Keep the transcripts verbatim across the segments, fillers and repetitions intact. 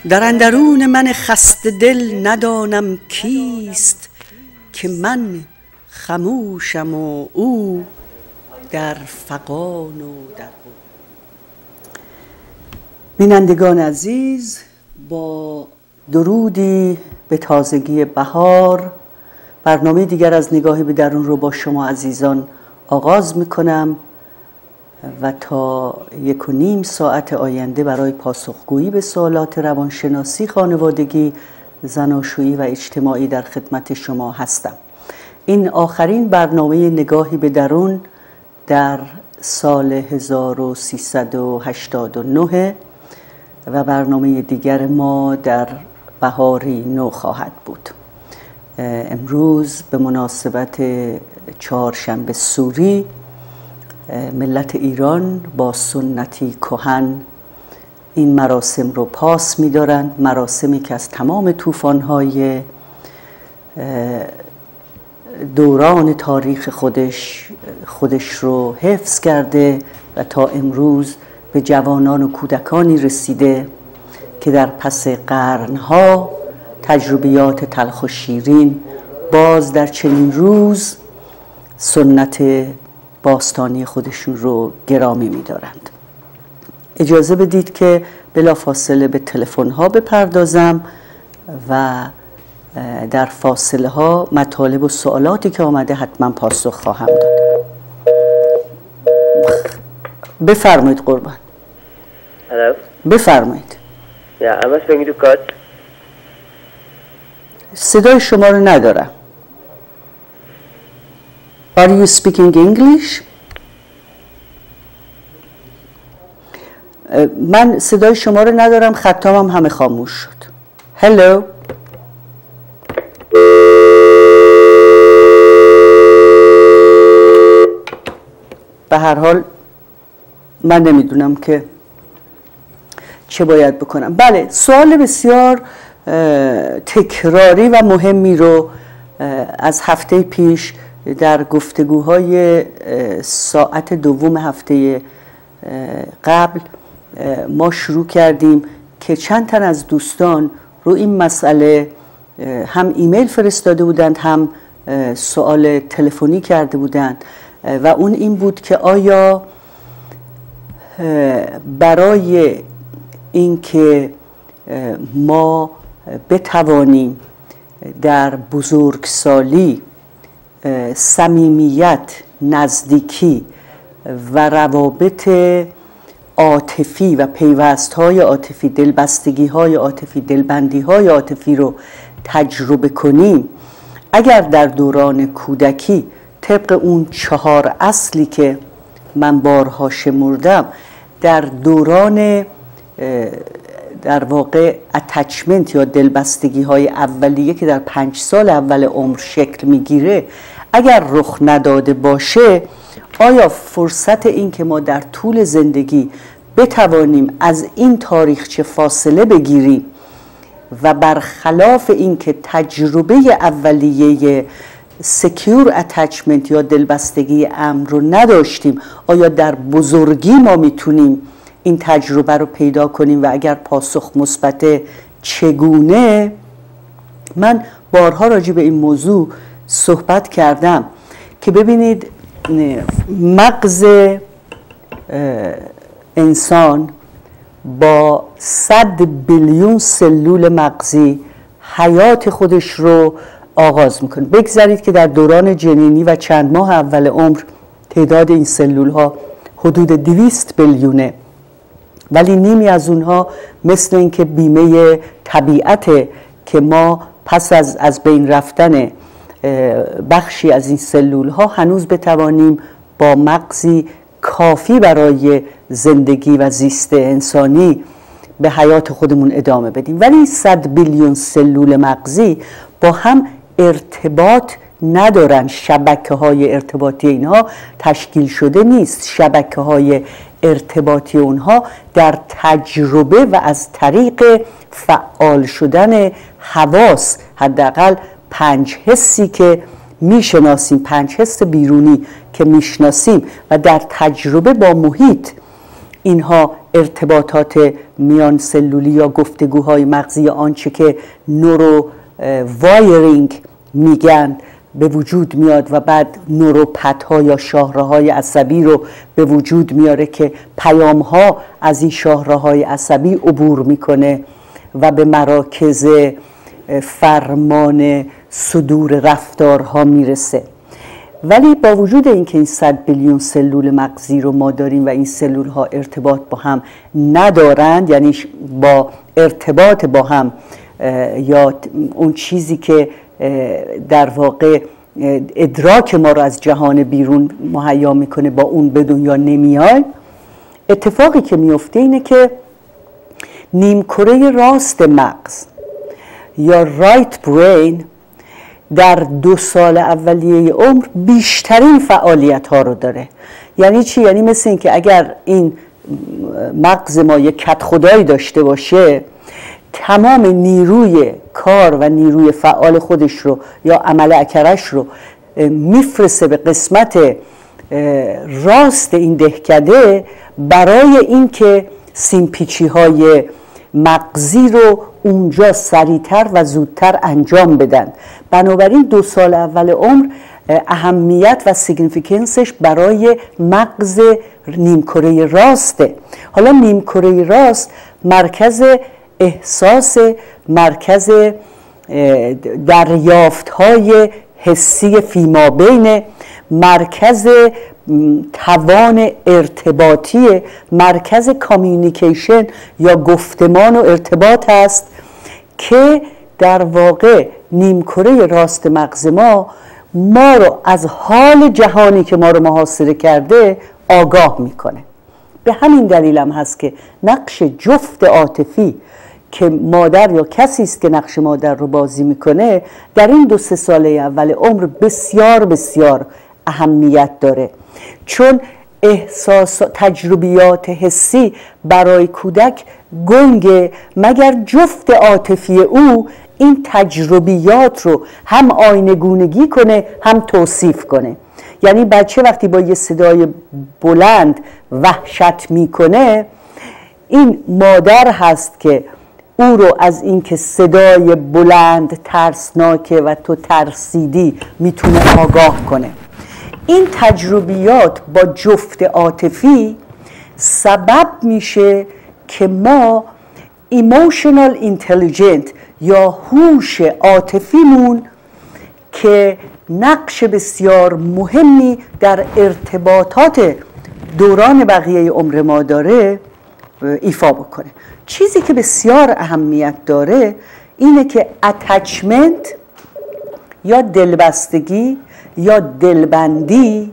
در اندرون من خسته دل ندانم کیست، که من خموشم و او در فغان و در غم. بینندگان عزیز، با درودی به تازگی بهار برنامه دیگر از نگاهی به درون رو با شما عزیزان آغاز میکنم و تا یک و نیم ساعت آینده برای پاسخگویی به سوالات روانشناسی، خانوادگی، زناشویی و اجتماعی در خدمت شما هستم. این آخرین برنامه نگاهی به درون در سال هزار و سیصد و هشتاد و نه و برنامه دیگر ما در بهاری نو خواهد بود. امروز به مناسبت چهارشنبه سوری ملت ایران با سنتی کهن این مراسم رو پاس می‌دارند، مراسمی که از تمام طوفان‌های دوران تاریخ خودش خودش رو حفظ کرده و تا امروز به جوانان و کودکانی رسیده که در پس قرن‌ها تجربیات تلخ و شیرین باز در چنین روز سنت باستانی خودشون رو گرامی می‌دارند. اجازه بدید که بلافاصله به تلفن‌ها بپردازم و در فاصله ها مطالب و سوالاتی که آمده حتما پاسخ خواهم داد. بفرمایید قربان. Hello. بفرمایید. Yeah, I was speaking to Kurt. صدای شما رو ندارم. Are you speaking English? من صدای شما رو ندارم، خطام هم همه خاموش شد. Hello. به هر حال من نمیدونم که چه باید بکنم. بله، سوال بسیار تکراری و مهمی رو از هفته پیش در گفتگوهای ساعت دوم هفته قبل ما شروع کردیم که چند تن از دوستان رو این مسئله هم ایمیل فرستاده بودند، هم سوال تلفنی کرده بودند و اون این بود که آیا برای اینکه ما بتوانیم در بزرگسالی صمیمیت، نزدیکی و روابط عاطفی و پیوست‌های عاطفی، دلبستگی‌های عاطفی، دلبندی‌های عاطفی رو تجربه کنیم، اگر در دوران کودکی طبق اون چهار اصلی که من بارها شمردم در دوران در واقع اتچمنت یا دلبستگی های اولیه که در پنج سال اول عمر شکل میگیره اگر رخ نداده باشه، آیا فرصت این که ما در طول زندگی بتوانیم از این تاریخچه فاصله بگیریم و برخلاف این که تجربه اولیه سکیور اتچمنت یا دلبستگی امن رو نداشتیم، آیا در بزرگی ما میتونیم این تجربه رو پیدا کنیم و اگر پاسخ مثبت چگونه؟ من بارها راجع به این موضوع صحبت کردم که ببینید مغز انسان با صد بیلیون سلول مغزی حیات خودش رو آغاز میکنه. بگذارید که در دوران جنینی و چند ماه اول عمر تعداد این سلول ها حدود دویست بیلیونه، ولی نیمی از اونها مثل این که بیمه طبیعته که ما پس از از بین رفتن بخشی از این سلول ها هنوز بتوانیم با مغزی کافی برای زندگی و زیست انسانی به حیات خودمون ادامه بدیم. ولی صد بیلیون سلول مغزی با هم ارتباط ندارن، شبکه های ارتباطی اینها تشکیل شده نیست. شبکه های ارتباطی اونها در تجربه و از طریق فعال شدن حواس، حداقل پنج حسی که میشناسیم، پنج حس بیرونی که میشناسیم و در تجربه با محیط اینها ارتباطات میان سلولی یا گفتگوهای مغزی یا آنچه که نورو وایرینگ میگن به وجود میاد و بعد نوروپت‌ها یا شاهراهای عصبی رو به وجود میاره که پیام‌ها از این شاهراهای عصبی عبور میکنه و به مراکز فرمان صدور رفتارها میرسه. ولی با وجود اینکه این صد بیلیون سلول مغزی رو ما داریم و این سلول ها ارتباط با هم ندارند، یعنی با ارتباط با هم یا اون چیزی که در واقع ادراک ما رو از جهان بیرون مهیا میکنه با اون به دنیا نمیایم، اتفاقی که میفته اینه که نیمکره راست مغز یا رایت برین در دو سال اولیه عمر بیشترین فعالیت ها رو داره. یعنی چی؟ یعنی مثل این که اگر این مغز ما یک کت خدایی داشته باشه، تمام نیروی کار و نیروی فعال خودش رو یا عمل اکرش رو میفرسته به قسمت راست این دهکده برای اینکه سیمپیچی های مغزی رو اونجا سریعتر و زودتر انجام بدن. بنابراین دو سال اول عمر اهمیت و سیگنیفیکنسش برای مغز نیمکره راسته. حالا نیمکره راست مرکز احساس، مرکز دریافت‌های حسی فیمابین، مرکز توان ارتباطی، مرکز کامیونیکیشن یا گفتمان و ارتباط است که در واقع نیمکره راست مغز ما ما رو از حال جهانی که ما رو محاصره کرده آگاه میکنه. به همین دلیل هم هست که نقش جفت عاطفی که مادر یا کسی است که نقش مادر رو بازی میکنه در این دو سه ساله اول عمر بسیار بسیار اهمیت داره، چون احساس تجربیات حسی برای کودک گنگه مگر جفت عاطفی او این تجربیات رو هم آینه‌گونگی کنه هم توصیف کنه. یعنی بچه وقتی با یه صدای بلند وحشت میکنه، این مادر هست که او رو از اینکه صدای بلند ترسناکه و تو ترسیدی میتونه آگاه کنه. این تجربیات با جفت عاطفی سبب میشه که ما ایموشنال اینتلیجنت یا هوش عاطفیمون که نقش بسیار مهمی در ارتباطات دوران بقیه عمر ما داره ایفا بکنه. چیزی که بسیار اهمیت داره اینه که اتچمنت یا دلبستگی یا دلبندی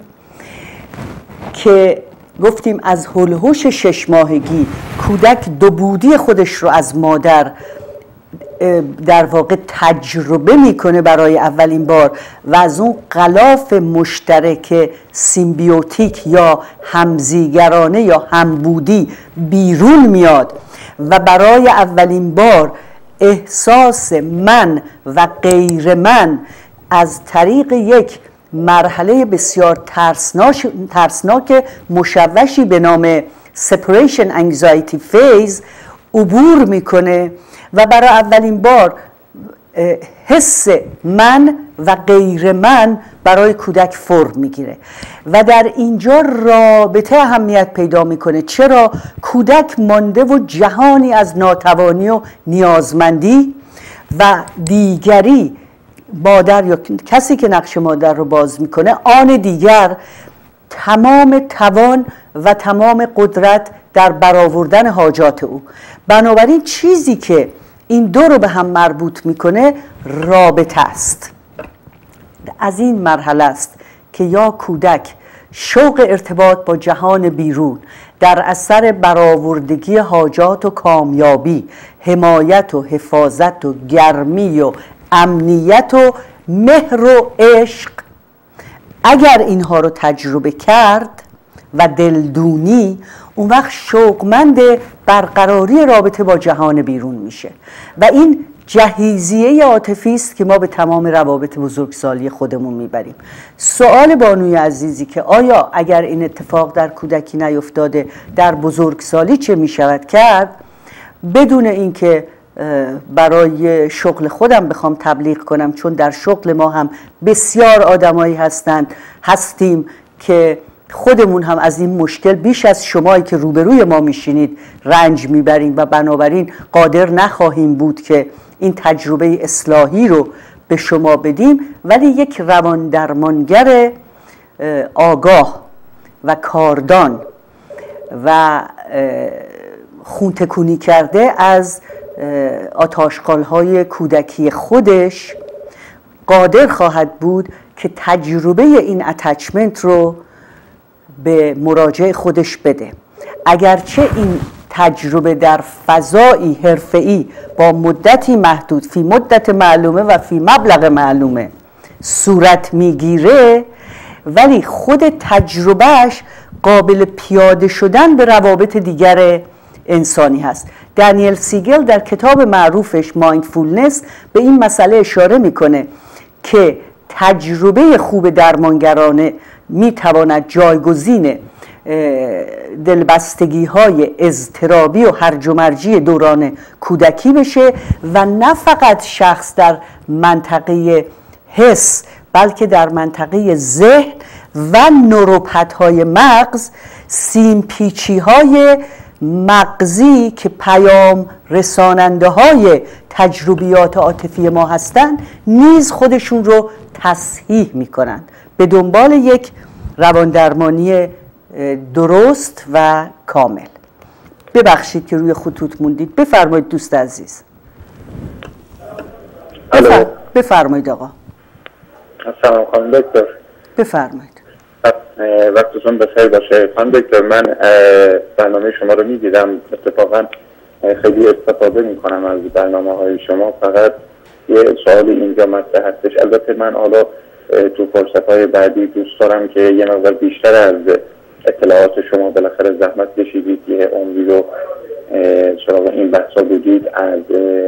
که گفتیم از هلوهوش شش ماهگی کودک دو بودی خودش رو از مادر در واقع تجربه میکنه برای اولین بار و از اون غلاف مشترک سیمبیوتیک یا همزیگرانه یا همبودی بیرون میاد و برای اولین بار احساس من و غیر من از طریق یک مرحله بسیار ترسناک, ترسناک مشوشی به نام separation anxiety phase عبور میکنه و برای اولین بار حس من و غیر من برای کودک فرم میگیره و در اینجا رابطه اهمیت پیدا میکنه. چرا؟ کودک مانده و جهانی از ناتوانی و نیازمندی و دیگری، مادر یا کسی که نقش مادر رو باز میکنه آن دیگر تمام توان و تمام قدرت در برآوردن حاجات او. بنابراین چیزی که این دو رو به هم مربوط میکنه رابطه است. از این مرحله است که یا کودک شوق ارتباط با جهان بیرون در اثر برآوردگی حاجات و کامیابی، حمایت و حفاظت و گرمی و امنیت و مهر و عشق، اگر اینها رو تجربه کرد و دلدونی، اون وقت شوقمند برقراری رابطه با جهان بیرون میشه و این جهیزیه عاطفی است که ما به تمام روابط بزرگسالی خودمون میبریم. سوال بانوی عزیزی که آیا اگر این اتفاق در کودکی نیفتاده در بزرگسالی چه میشود کرد، بدون اینکه برای شغل خودم بخوام تبلیغ کنم، چون در شغل ما هم بسیار آدمایی هستند هستیم که خودمون هم از این مشکل بیش از شمایی که روبروی ما میشینید رنج میبریم و بنابراین قادر نخواهیم بود که این تجربه اصلاحی رو به شما بدیم، ولی یک روان درمانگر آگاه و کاردان و خونتکونی کرده از آتاشقال‌های کودکی خودش قادر خواهد بود که تجربه این اتچمنت رو به مراجع خودش بده. اگرچه این تجربه در فضایی حرفه‌ای با مدتی محدود فی مدت معلومه و فی مبلغ معلومه صورت میگیره، ولی خود تجربهش قابل پیاده شدن به روابط دیگر انسانی هست. دانیل سیگل در کتاب معروفش مایندفولنس به این مسئله اشاره میکنه که تجربه خوب درمانگرانه میتواند جایگزین دلبستگی های اضطرابی و هرج و مرجی دوران کودکی بشه و نه فقط شخص در منطقه حس بلکه در منطقه ذهن و نوروپت های مغز، سیم پیچی های مغزی که پیام رساننده های تجربیات عاطفی ما هستند نیز خودشون رو تصحیح میکنن به دنبال یک رواندرمانی درست و کامل. ببخشید که روی خطوط موندید. بفرمایید دوست عزیز. بفر... بفرمایید آقا. سلام خانم دکتر. بفرمایید. وقتتون بخیر باشه. خانم دکتر، من برنامه شما رو میدیدم، اتفاقا خیلی استفاده میکنم از برنامه های شما. فقط یه سوال اینجا مطرح هستش. البته من حالا تو فرصت های بعدی دوست دارم که یه مقدار بیشتر از اطلاعات شما بالاخره زحمت کشیدید، یه عمری رو سراغ این بحثا بودید، از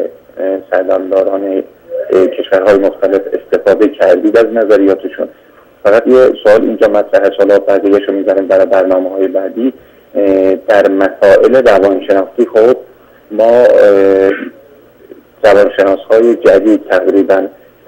سردمداران کشورهای مختلف استفاده کردید از نظریاتشون. فقط یه سوال اینجا مطرح هست، حالا بقیه‌اش رو میذاریم برای برنامه های بعدی. در مسائل روانشناختی خب ما روانشناس های جدید تقریبا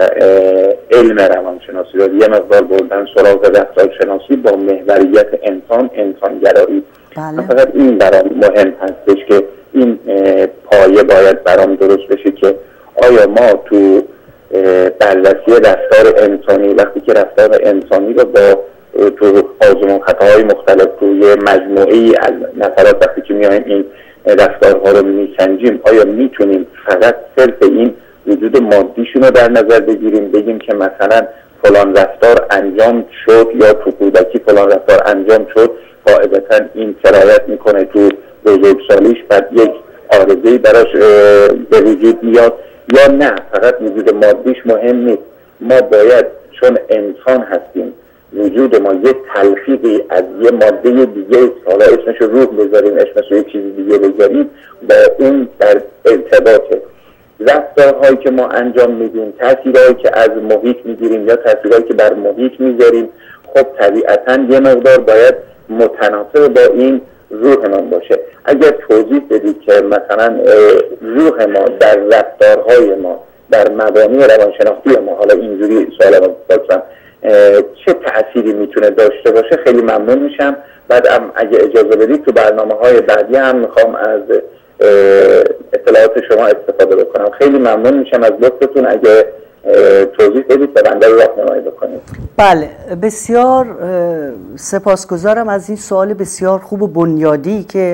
علم روانشناسی رو یه مقدار بردن سراغ رفتارشناسی با محوریت انسان، انسانگرایی. بله. فقط این برام مهم هستش که این پایه باید برام درست بشه که آیا ما تو بررسی رفتار انسانی وقتی که رفتار انسانی رو با تو آزمون خطاهای مختلف توی مجموعه‌ای از نفرات وقتی که میایم این رفتارها رو میسنجیم، آیا میتونیم فقط صرف این وجود مادیشون رو در نظر بگیریم، بگیم که مثلا فلان رفتار انجام شد یا تو کودکی فلان رفتار انجام شد، قاعدتا این سرایت میکنه تو بزرگسالیش بعد یک عارضه‌ای براش به وجود میاد، یا نه فقط وجود مادیش مهم نیست، ما باید چون انسان هستیم وجود ما یه تلفیقی از یه ماده دیگه، حالا اسمش روح بذاریم اسمش یه چیز دیگه بذاریم، با اون در ارتباطه. رفتارهایی که ما انجام میدیم، تاثیرهایی که از محیط میگیریم یا تاثیرهایی که بر محیط میذاریم، خب طبیعتاً یه مقدار باید متناسب با این روح ما باشه. اگر توضیح بدید که مثلا روح ما در رفتارهای ما، در مبانی روانشناختی ما، حالا اینجوری سوال رو بپرسم، چه تأثیری میتونه داشته باشه خیلی ممنون میشم. بعدم اگه اجازه بدید تو برنامه های بعدی هم میخوام از اطلاعات شما استفاده بکنم. خیلی ممنون میشم از لطفتون اگه توضیح بدید و بنده رو راهنمایی بکنید. بله، بسیار سپاسگزارم از این سوال بسیار خوب و بنیادی که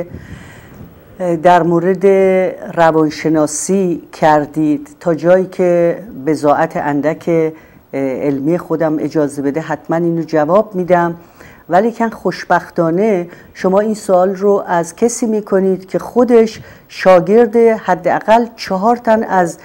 در مورد روانشناسی کردید. تا جایی که بضاعت اندک علمی خودم اجازه بده حتما اینو جواب میدم، ولی کن خوشبختانه شما این سوال رو از کسی میکنید که خودش شاگرد حداقل چهار تن از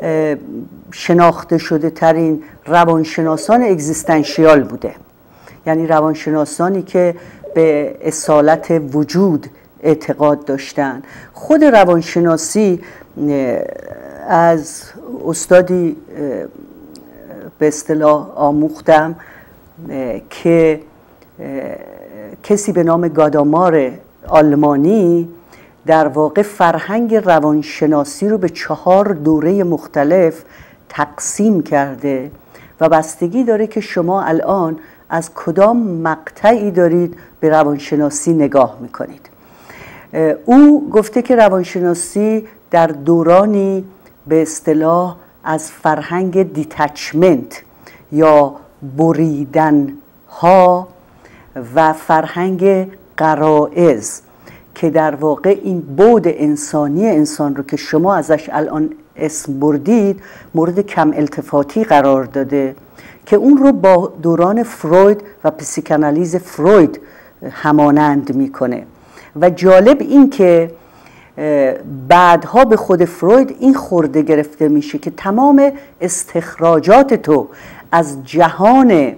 شناخته شده ترین روانشناسان اگزیستانشیال بوده، یعنی روانشناسانی که به اصالت وجود اعتقاد داشتن. خود روانشناسی از استادی به اصطلاح آموختم که کسی به نام گادامار آلمانی در واقع فرهنگ روانشناسی رو به چهار دوره مختلف تقسیم کرده و بستگی داره که شما الان از کدام مقطعی دارید به روانشناسی نگاه میکنید. او گفته که روانشناسی در دورانی به اصطلاح از فرهنگ دیتچمنت یا بریدن ها و فرهنگ غرائز که در واقع این بعد انسانی انسان رو که شما ازش الان اسم بردید مورد کم التفاتی قرار داده که اون رو با دوران فروید و پسیکانالیز فروید همانند میکنه. و جالب این که بعدها به خود فروید این خورده گرفته میشه که تمام استخراجات تو از جهان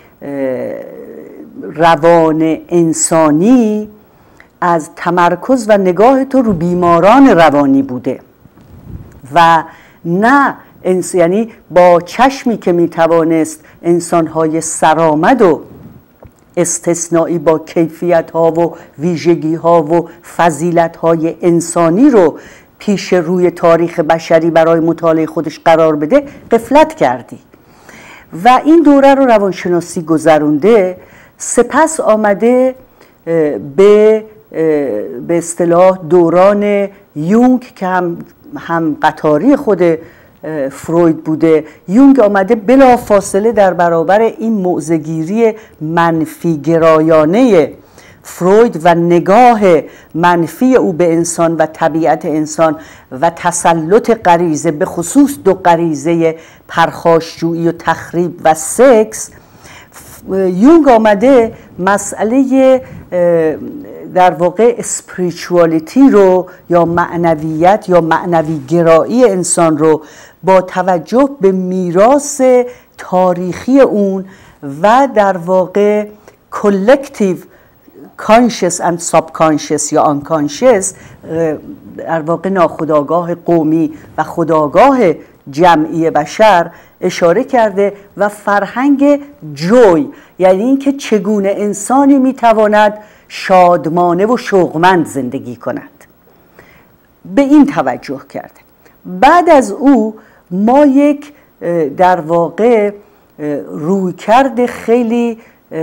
روان انسانی از تمرکز و نگاه تو رو بیماران روانی بوده و نه انس... یعنی با چشمی که میتوانست انسانهای سرآمد و استثنایی با کیفیت ها و ویژگی ها و فضیلت های انسانی رو پیش روی تاریخ بشری برای مطالعه خودش قرار بده غفلت کردی و این دوره رو روانشناسی گذرونده. سپس آمده به به اصطلاح دوران یونگ که هم هم قطاری خود فروید بوده. یونگ آمده بلا فاصله در برابر این موضع‌گیری منفی گرایانه فروید و نگاه منفی او به انسان و طبیعت انسان و تسلط غریزه به خصوص دو غریزه پرخاشجویی و تخریب و سکس، یونگ آمده مسئله در واقع اسپریچوالیتی رو یا معنویت یا معنوی گرایی انسان رو با توجه به میراث تاریخی اون و در واقع کلکتیو کانشس اند ساب کانشس یا آنکانشس در واقع ناخودآگاه قومی و خودآگاه جمعی بشر اشاره کرده و فرهنگ جوی یعنی اینکه چگونه انسانی میتواند شادمانه و شوقمند زندگی کند به این توجه کرده. بعد از او ما یک در واقع رویکرد خیلی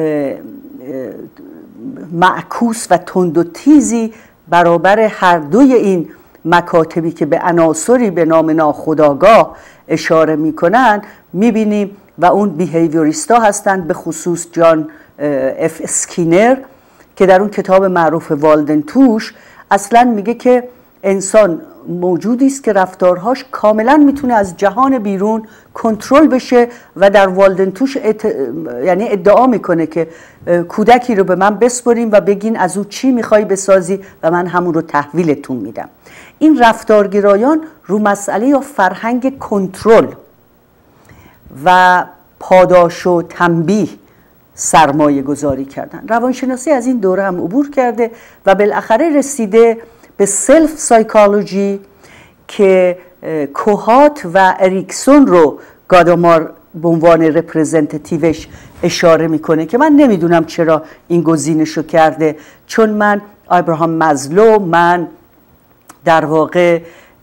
معکوس و تند و تیزی برابر هر دوی این مکاتبی که به عناصری به نام ناخودآگاه اشاره میکنن میبینیم و اون بیهیویوریستا هستند، به خصوص جان اف اسکینر که در اون کتاب معروف والدن توش اصلا میگه که انسان موجودی است که رفتارهاش کاملا میتونه از جهان بیرون کنترل بشه و در والدن توش ات... یعنی ادعا میکنه که کودکی رو به من بسپرین و بگین از او چی میخوای بسازی و من همون رو تحویلتون میدم. این رفتارگرایان رو مسئله یا فرهنگ کنترل و پاداش و تنبیه سرمایه گذاری کردن. روانشناسی از این دوره هم عبور کرده و بالاخره رسیده به سلف سایکولوژی که کوهات و اریکسون رو گادامار به عنوان رپرزنتیتیوش اشاره میکنه که من نمیدونم چرا این گزینشو کرده، چون من ابراهام مازلو، من در واقع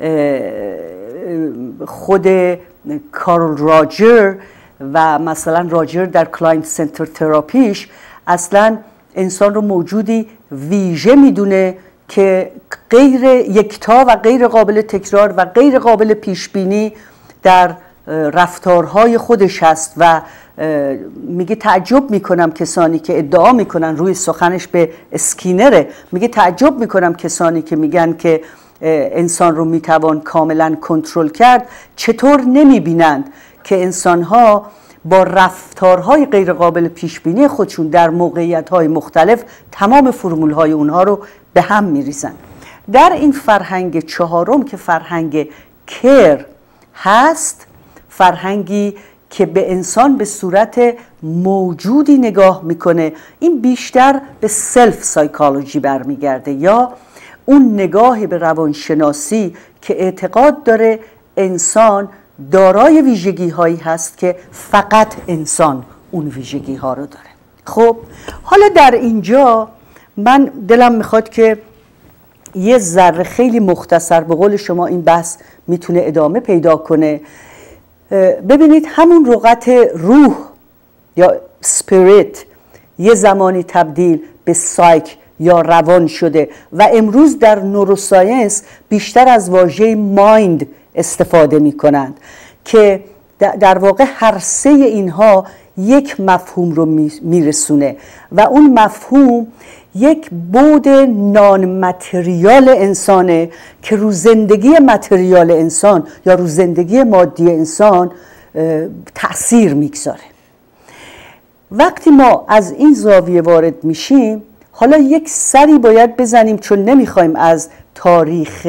خود کارل راجر و مثلا راجر در کلاینت سنتر تراپیش اصلا انسان رو موجودی ویژه میدونه که غیر یکتا و غیر قابل تکرار و غیر قابل پیش بینی در رفتارهای خودش هست و میگه تعجب میکنم کسانی که ادعا میکنن، روی سخنش به اسکینره، میگه تعجب میکنم کسانی که میگن که انسان رو میتوان کاملا کنترل کرد چطور نمیبینند که انسانها با رفتارهای غیر قابل پیش بینی خودشون در موقعیت‌های مختلف تمام فرمول‌های اونها رو به هم میریزن. در این فرهنگ چهارم که فرهنگ کیر هست، فرهنگی که به انسان به صورت موجودی نگاه میکنه، این بیشتر به سلف سایکولوژی برمیگرده یا اون نگاه به روانشناسی که اعتقاد داره انسان دارای ویژگی هایی هست که فقط انسان اون ویژگی ها رو داره. خب حالا در اینجا من دلم میخواد که یه ذره خیلی مختصر، به قول شما این بحث میتونه ادامه پیدا کنه. ببینید همون لغت روح یا سپیریت یه زمانی تبدیل به سایک یا روان شده و امروز در نوروساینس بیشتر از واژه مایند استفاده می کنند که در واقع هر سه اینها یک مفهوم رو میرسونه و اون مفهوم یک بود نان متریال انسانه که رو زندگی متریال انسان یا رو زندگی مادی انسان تأثیر میگذاره. وقتی ما از این زاویه وارد میشیم، حالا یک سری باید بزنیم، چون نمیخوایم از تاریخ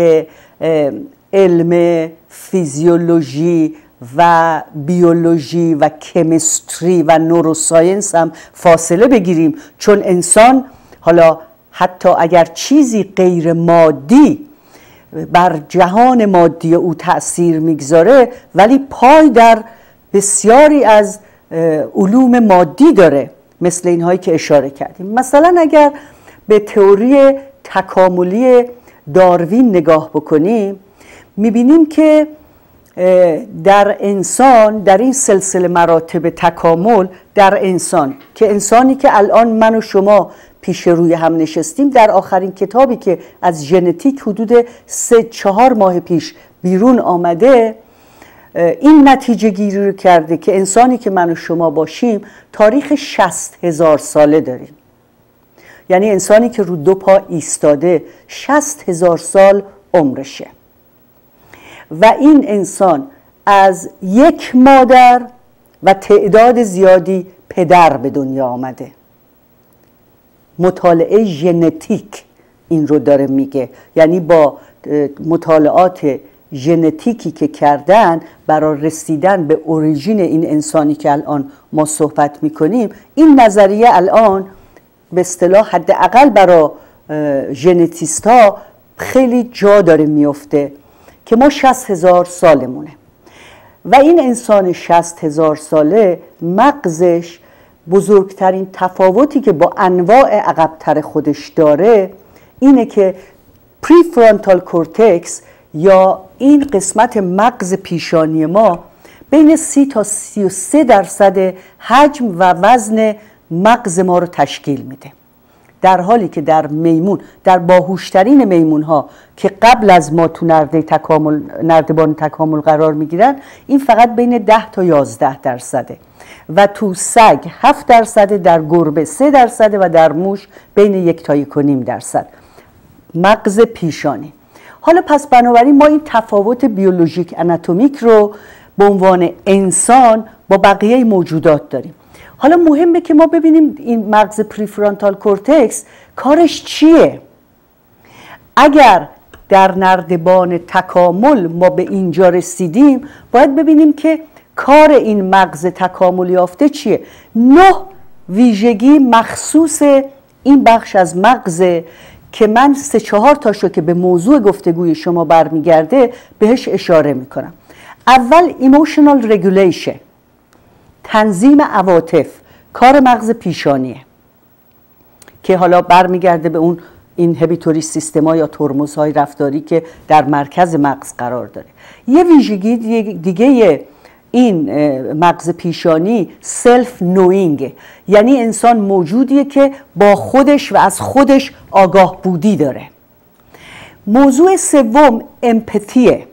علم فیزیولوژی و بیولوژی و کمیستری و نوروساینس هم فاصله بگیریم، چون انسان حالا حتی اگر چیزی غیر مادی بر جهان مادی او تأثیر میگذاره، ولی پای در بسیاری از علوم مادی داره، مثل اینهایی که اشاره کردیم. مثلا اگر به تئوری تکاملی داروین نگاه بکنیم، میبینیم که در انسان، در این سلسله مراتب تکامل در انسان، که انسانی که الان من و شما پیش روی هم نشستیم، در آخرین کتابی که از ژنتیک حدود سه چهار ماه پیش بیرون آمده، این نتیجه گیری رو کرده که انسانی که من و شما باشیم تاریخ شصت هزار ساله داریم. یعنی انسانی که رو دو پا ایستاده شصت هزار سال عمرشه و این انسان از یک مادر و تعداد زیادی پدر به دنیا آمده. مطالعه ژنتیک این رو داره میگه، یعنی با مطالعات ژنتیکی که کردن برای رسیدن به اوریژین این انسانی که الان ما صحبت میکنیم، این نظریه الان به اصطلاح حداقل برای ژنتیست ها خیلی جا داره میفته که ما شصت هزار سالمونه و این انسان شصت هزار ساله مغزش بزرگترین تفاوتی که با انواع عقب‌تر خودش داره اینه که پری فرونتال کورتکس یا این قسمت مغز پیشانی ما بین سی تا سی و سه درصد حجم و وزن مغز ما رو تشکیل میده، در حالی که در میمون، در باهوشترین میمون ها که قبل از ما تو نرده تکامل، نردبان تکامل قرار میگیرن، این فقط بین ده تا یازده درصده و تو سگ هفت درصده، در گربه سه درصده و در موش بین یک تا یک و نیم درصد مغز پیشانی. حالا پس بنابراین ما این تفاوت بیولوژیک اناتومیک رو به عنوان انسان با بقیه موجودات داریم. حالا مهمه که ما ببینیم این مغز پریفرونتال کورتکس کارش چیه. اگر در نردبان تکامل ما به اینجا رسیدیم، باید ببینیم که کار این مغز تکامل یافته چیه. نه ویژگی مخصوص این بخش از مغزه که من سه چهار تاشو که به موضوع گفتگوی شما برمیگرده بهش اشاره میکنم. اول emotional regulation، تنظیم عواطف، کار مغز پیشانیه که حالا برمیگرده به اون اینهیبیتوری سیستما یا ترمزهای رفتاری که در مرکز مغز قرار داره. یه ویژگی دیگه این مغز پیشانی سلف نوینگ، یعنی انسان موجودیه که با خودش و از خودش آگاه بودی داره. موضوع سوم امپاتیه،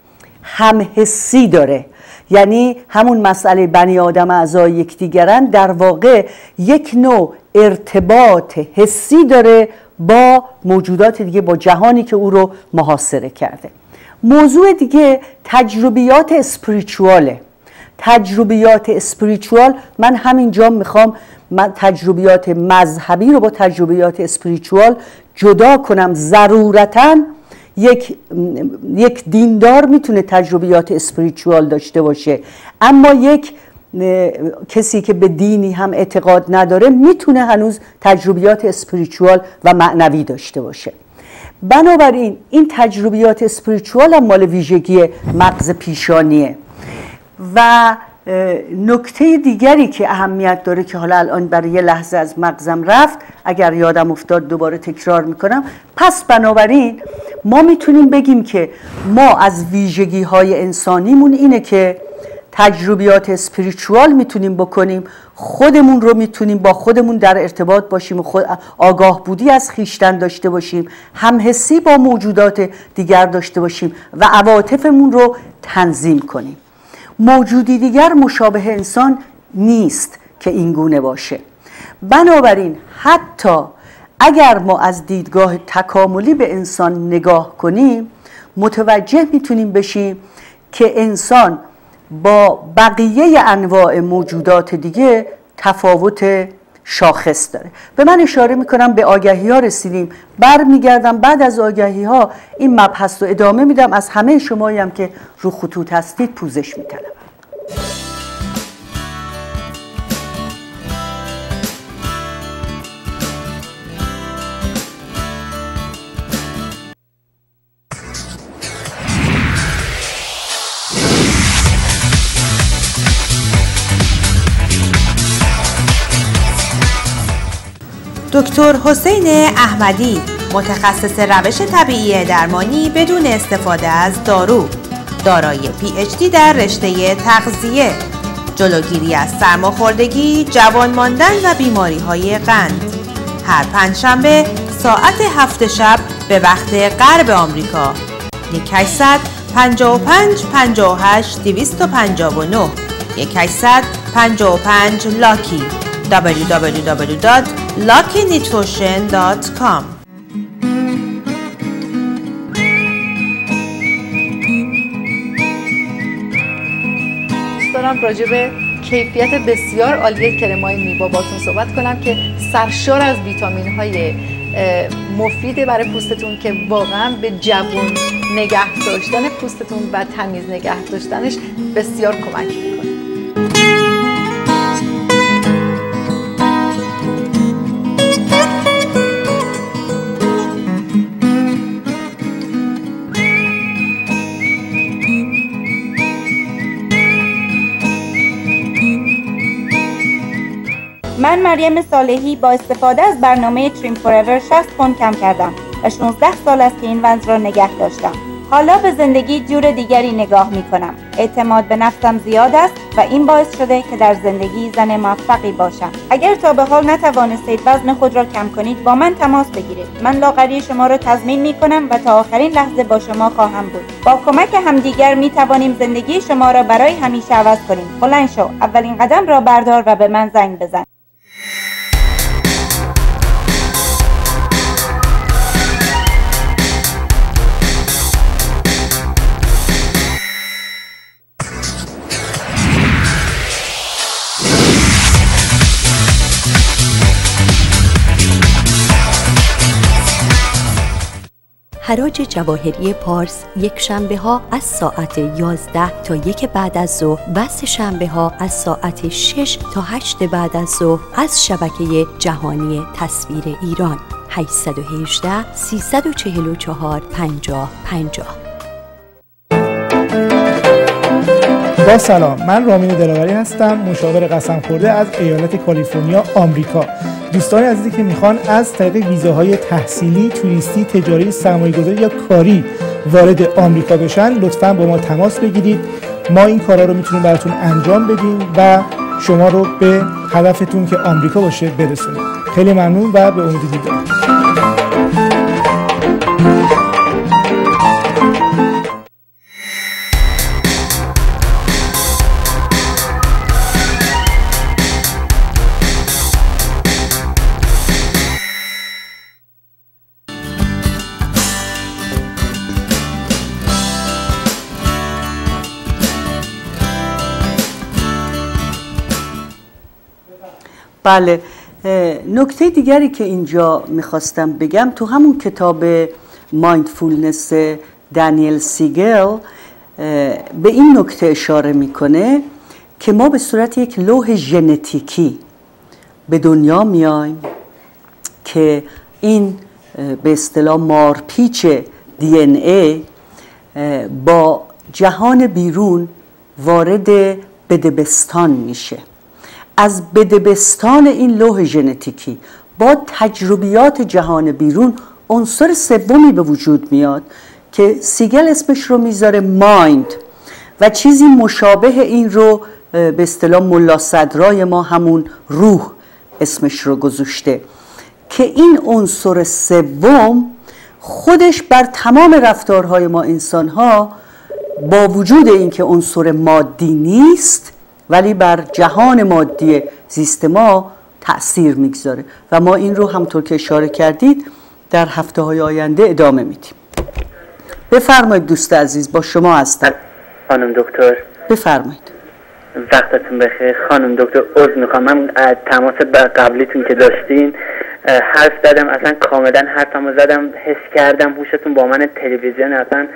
همحسی داره، یعنی همون مسئله بنی آدم اعضای یکدیگرن، در واقع یک نوع ارتباط حسی داره با موجودات دیگه، با جهانی که او رو محاصره کرده. موضوع دیگه تجربیات اسپریچواله. تجربیات اسپریچوال، من همینجا میخوام من تجربیات مذهبی رو با تجربیات اسپریچوال جدا کنم. ضرورتاً یک یک دیندار میتونه تجربیات اسپریچوال داشته باشه، اما یک کسی که به دینی هم اعتقاد نداره میتونه هنوز تجربیات اسپریچوال و معنوی داشته باشه. بنابراین این تجربیات اسپریچوال هم مال ویژگی مغز پیشانیه. و نکته دیگری که اهمیت داره که حالا الان برای یه لحظه از مغزم رفت، اگر یادم افتاد دوباره تکرار میکنم. پس بنابراین ما میتونیم بگیم که ما از ویژگی های انسانیمون اینه که تجربیات اسپریچوال میتونیم بکنیم، خودمون رو میتونیم با خودمون در ارتباط باشیم و خود آگاه بودی از خیشتن داشته باشیم، همحسی با موجودات دیگر داشته باشیم و عواطفمون رو تنظیم کنیم. موجودی دیگر مشابه انسان نیست که این گونه باشه. بنابراین حتی اگر ما از دیدگاه تکاملی به انسان نگاه کنیم، متوجه میتونیم بشیم که انسان با بقیه انواع موجودات دیگه تفاوت شاخص داره. به من اشاره میکنم به آگهی ها رسیدیم، برمیگردم بعد از آگهی ها این مبحث رو ادامه میدم. از همه شمایی هم که رو خطوط هستید پوزش میکنم. دکتر حسین احمدی، متخصص روش طبیعی درمانی بدون استفاده از دارو، دارای پی اچ دی در رشته تغذیه، جلوگیری از سرماخوردگی، جوان ماندن و بیماری‌های قند. هر پنجشنبه ساعت هفت شب به وقت غرب آمریکا. یک هشتصد پنجاه و پنج پنجاه و هشت دویست و پنجاه و نه یک هشتصد پنجاه و پنج لاکی دبلیو دبلیو دبلیو دات لاکی نیوتریشن دات کام. دوست دارم راجع به کیفیت بسیار عالی کرم‌های میوه باتون صحبت کنم که سرشار از ویتامین‌های مفیده برای پوستتون که واقعا به جوان نگه داشتن پوستتون و تمیز نگه داشتنش بسیار کمک میکنه. من مریم صالحی با استفاده از برنامه تریم فوراور شصت پوند کم کردم و شانزده سال است که این وزن را نگه داشتم. حالا به زندگی جور دیگری نگاه می کنم. اعتماد به نفسم زیاد است و این باعث شده که در زندگی زن موفقی باشم. اگر تا به حال نتوانستید وزن خود را کم کنید، با من تماس بگیرید. من لاغری شما را تضمین می کنم و تا آخرین لحظه با شما خواهم بود. با کمک همدیگر می توانیم زندگی شما را برای همیشه عوض کنیم. بلند شو، اولین قدم را بردار و به من زنگ بزن. حراج جواهری پارس یک شنبه ها از ساعت یازده تا یک بعد از ظهر و سه شنبه ها از ساعت شش تا هشت بعد از ظهر از شبکه جهانی تصویر ایران. هشت یک هشت سه چهار چهار پنجاه پنجاه. با سلام، من رامین دلاوری هستم، مشاور قسم خورده از ایالت کالیفرنیا آمریکا. دوستان عزیزی که میخوان از طریق ویزاهای تحصیلی، توریستی، تجاری، سرمایه‌گذاری یا کاری وارد آمریکا بشن، لطفاً با ما تماس بگیرید. ما این کارا رو میتونیم براتون انجام بدیم و شما رو به هدفتون که آمریکا باشه برسونیم. خیلی ممنون و به امید دیدار. بله، نکته دیگری که اینجا میخواستم بگم، تو همون کتاب مایندفولنس دانیل سیگل به این نکته اشاره میکنه که ما به صورت یک لوح ژنتیکی به دنیا میایم که این به اصطلاح مارپیچ دی ان ای با جهان بیرون وارد بدبستان میشه. از بدبستان این لوح ژنتیکی با تجربیات جهان بیرون عنصر سومی به وجود میاد که سیگل اسمش رو میذاره مایند و چیزی مشابه این رو به اصطلاح ملا صدرای ما همون روح اسمش رو گذاشته که این عنصر سوم خودش بر تمام رفتارهای ما انسان‌ها با وجود اینکه عنصر مادی نیست ولی بر جهان مادی زیست ما تأثیر میگذاره و ما این رو همطور که اشاره کردید در هفته‌های آینده ادامه میدیم. بفرمایید دوست عزیز، با شما هستم. خانم دکتر بفرمایید. وقتتون بخیر. خانم دکتر عذر میخوام، من تماس قبلیتون که داشتین حرف زدم، اصلا کاملا حرفمو زدم، حس کردم هوشتون با من تلویزیون اصلا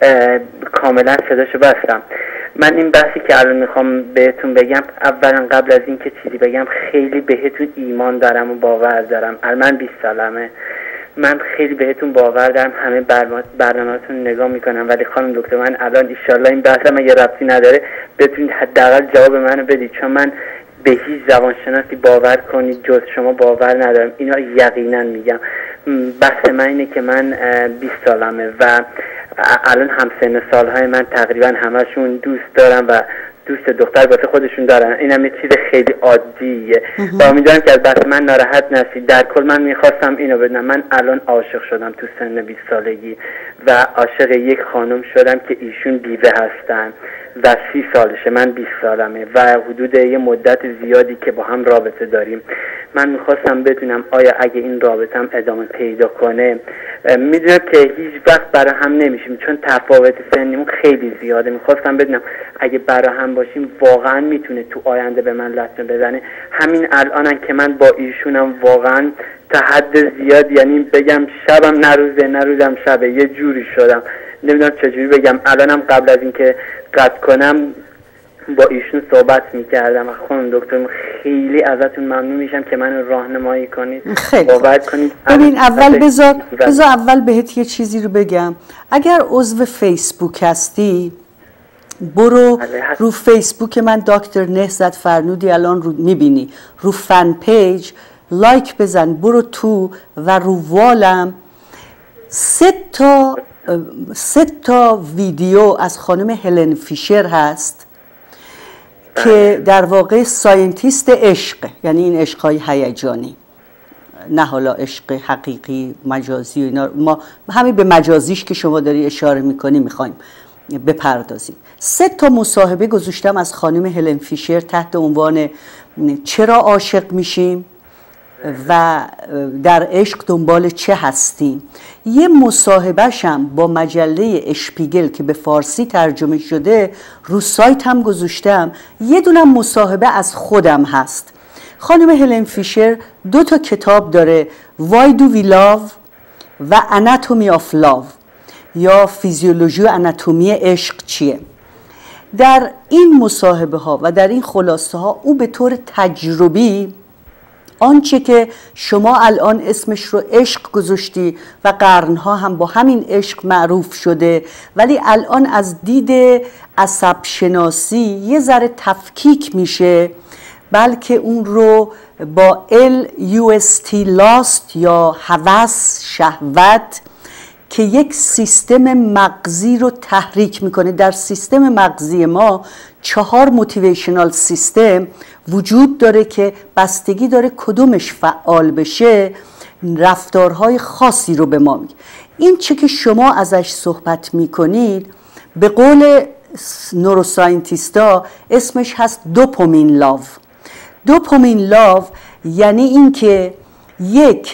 کاملا صداشو بستم. من این بحثی که الان میخوام بهتون بگم، اولا قبل از این که چیزی بگم خیلی بهتون ایمان دارم و باور دارم. من بیست سالمه، من خیلی بهتون باور دارم، همه برنامه‌تون نگاه میکنم، ولی خانم دکتر من الان ایشالله این بحثم اگه ربطی نداره بتونید حداقل جواب منو بدید، چون من به هیچ زبانشناسی باور کنید جز شما باور ندارم. اینا یقینا میگم. بحث من اینه که من بیست سالمه و الان همسن سالهای من تقریبا همشون دوست دارم و دوست دختر واسه خودشون دارن. اینم یه چیز خیلی عادیه و امیدوارم که از بحث من ناراحت نشید. در کل من میخواستم اینو بدونم، من الان عاشق شدم تو سن بیست سالگی و عاشق یک خانم شدم که ایشون بیوه هستن و سی سالشه، من بیست سالمه و حدود یه مدت زیادی که با هم رابطه داریم. من میخواستم بدونم آیا اگه این رابطم ادامه پیدا کنه، میدونم که هیچ وقت برای هم نمیشیم چون تفاوت سنیمون خیلی زیاده، میخواستم بدونم اگه برای هم باشیم واقعا میتونه تو آینده به من لطمه بزنه. همین الانم که من با ایشونم واقعا تا حد زیاد، یعنی بگم شبم نروزه نروزم شبه، یه جوری شدم، نمیدونم چجوری بگم. الانم قبل از اینکه قطع کنم با ایشون صحبت میکردم و خانم دکتر خیلی ازتون ممنون میشم که منو راهنمایی کنید، باور کنید. ببین اول بذار بذار اول بهت یه چیزی رو بگم. اگر عضو فیسبوک هستی برو رو فیسبوک من دکتر نهزت فرنودی الان رو میبینی، رو فن پیج لایک بزن، برو تو و رو والم سه تا سه تا ویدیو از خانم هلن فیشر هست که در واقع ساینتیست عشق، یعنی این عشق‌های هیجانی، نه حالا عشق حقیقی مجازی و اینا، ما همین به مجازیش که شما داری اشاره میکنی میخوایم بپردازیم. سه تا مصاحبه گذاشتم از خانم هلن فیشر تحت عنوان چرا عاشق میشیم و در عشق دنبال چه هستیم. یه مصاحبهش هم با مجله اشپیگل که به فارسی ترجمه شده رو سایت هم گذاشتم. یه دونم مصاحبه از خودم هست. خانم هلن فیشر دو تا کتاب داره، Why Do We Love و Anatomy of Love، یا فیزیولوژی و آناتومی عشق چیه. در این مصاحبه ها و در این خلاصه ها او به طور تجربی آنچه که شما الان اسمش رو عشق گذاشتی و قرنها هم با همین عشق معروف شده، ولی الان از دید عصب شناسی یه ذره تفکیک میشه، بلکه اون رو با ال یو اس تی لاست یا هوس، شهوت، که یک سیستم مغزی رو تحریک میکنه. در سیستم مغزی ما چهار موتیویشنال سیستم وجود داره که بستگی داره کدومش فعال بشه رفتارهای خاصی رو به ما میگه. این چه که شما ازش صحبت میکنید به قول نوروساینتیستا اسمش هست دوپامین لاو. دوپامین لاو یعنی این که یک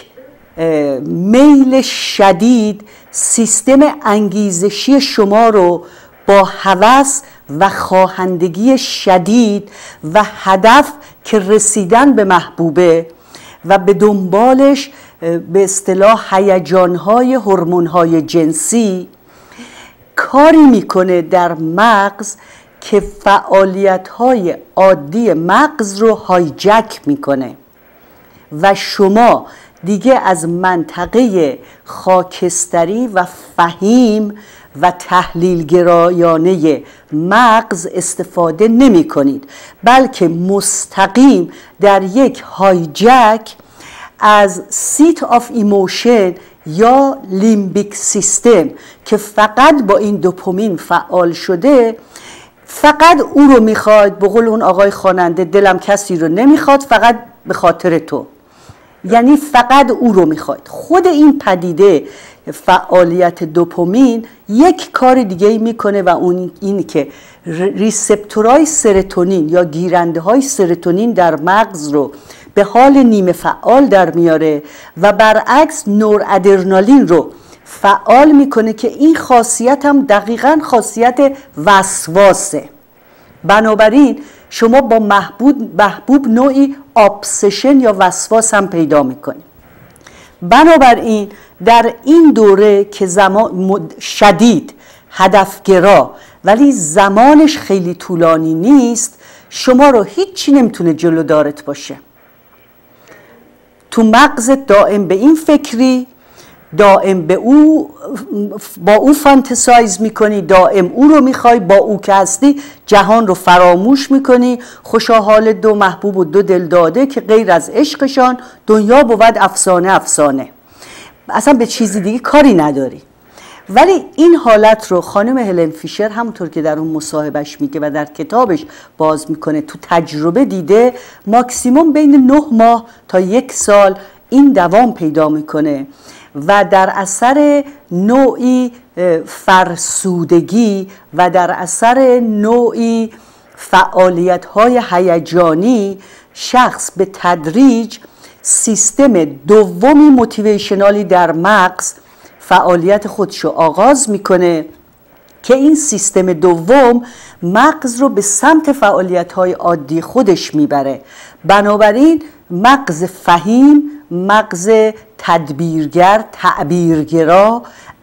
میل شدید سیستم انگیزشی شما رو با هوس و خواهندگی شدید و هدف که رسیدن به محبوبه و به دنبالش به اصطلاح هیجان‌های هورمون‌های جنسی کاری میکنه در مغز که فعالیت‌های عادی مغز رو هایجک میکنه و شما دیگه از منطقه خاکستری و فهیم و تحلیلگرایانه مغز استفاده نمی کنید، بلکه مستقیم در یک هایجک از سیت آف ایموشن یا لیمبیک سیستم که فقط با این دوپامین فعال شده، فقط او رو میخواد. به قول اون آقای خواننده، دلم کسی رو نمیخواد فقط به خاطر تو، یعنی فقط او رو میخواد. خود این پدیده فعالیت دوپامین یک کار دیگه میکنه و اون این که ریسپتورهای سروتونین یا گیرنده های سروتونین در مغز رو به حال نیمه فعال در میاره و برعکس نورادرنالین رو فعال میکنه که این خاصیت هم دقیقاً خاصیت وسواسه. بنابراین شما با محبوب, محبوب نوعی ابسشن یا وسواس هم پیدا میکنید. بنابراین در این دوره که زمان شدید هدفگرا ولی زمانش خیلی طولانی نیست، شما رو هیچی نمیتونه جلودارت باشه. تو مغزت دائم به این فکری، دائم به او با او فانتزایز میکنی، دائم او رو میخوای، با او که هستی جهان رو فراموش میکنی. خوشا حال دو محبوب و دو دل داده که غیر از عشقشان دنیا بود افسانه افسانه، اصلا به چیزی دیگه کاری نداری. ولی این حالت رو خانم هلن فیشر همونطور که در اون مصاحبهش میگه و در کتابش باز میکنه، تو تجربه دیده ماکسیموم بین نه ماه تا یک سال این دوام پیدا میکنه و در اثر نوعی فرسودگی و در اثر نوعی فعالیت‌های هیجانی شخص به تدریج سیستم دومی موتیویشنالی در مغز فعالیت خودشو آغاز میکنه که این سیستم دوم مغز رو به سمت فعالیت‌های عادی خودش میبره. بنابراین مغز فهیم، مغز تدبیرگر، تعبیرگرا،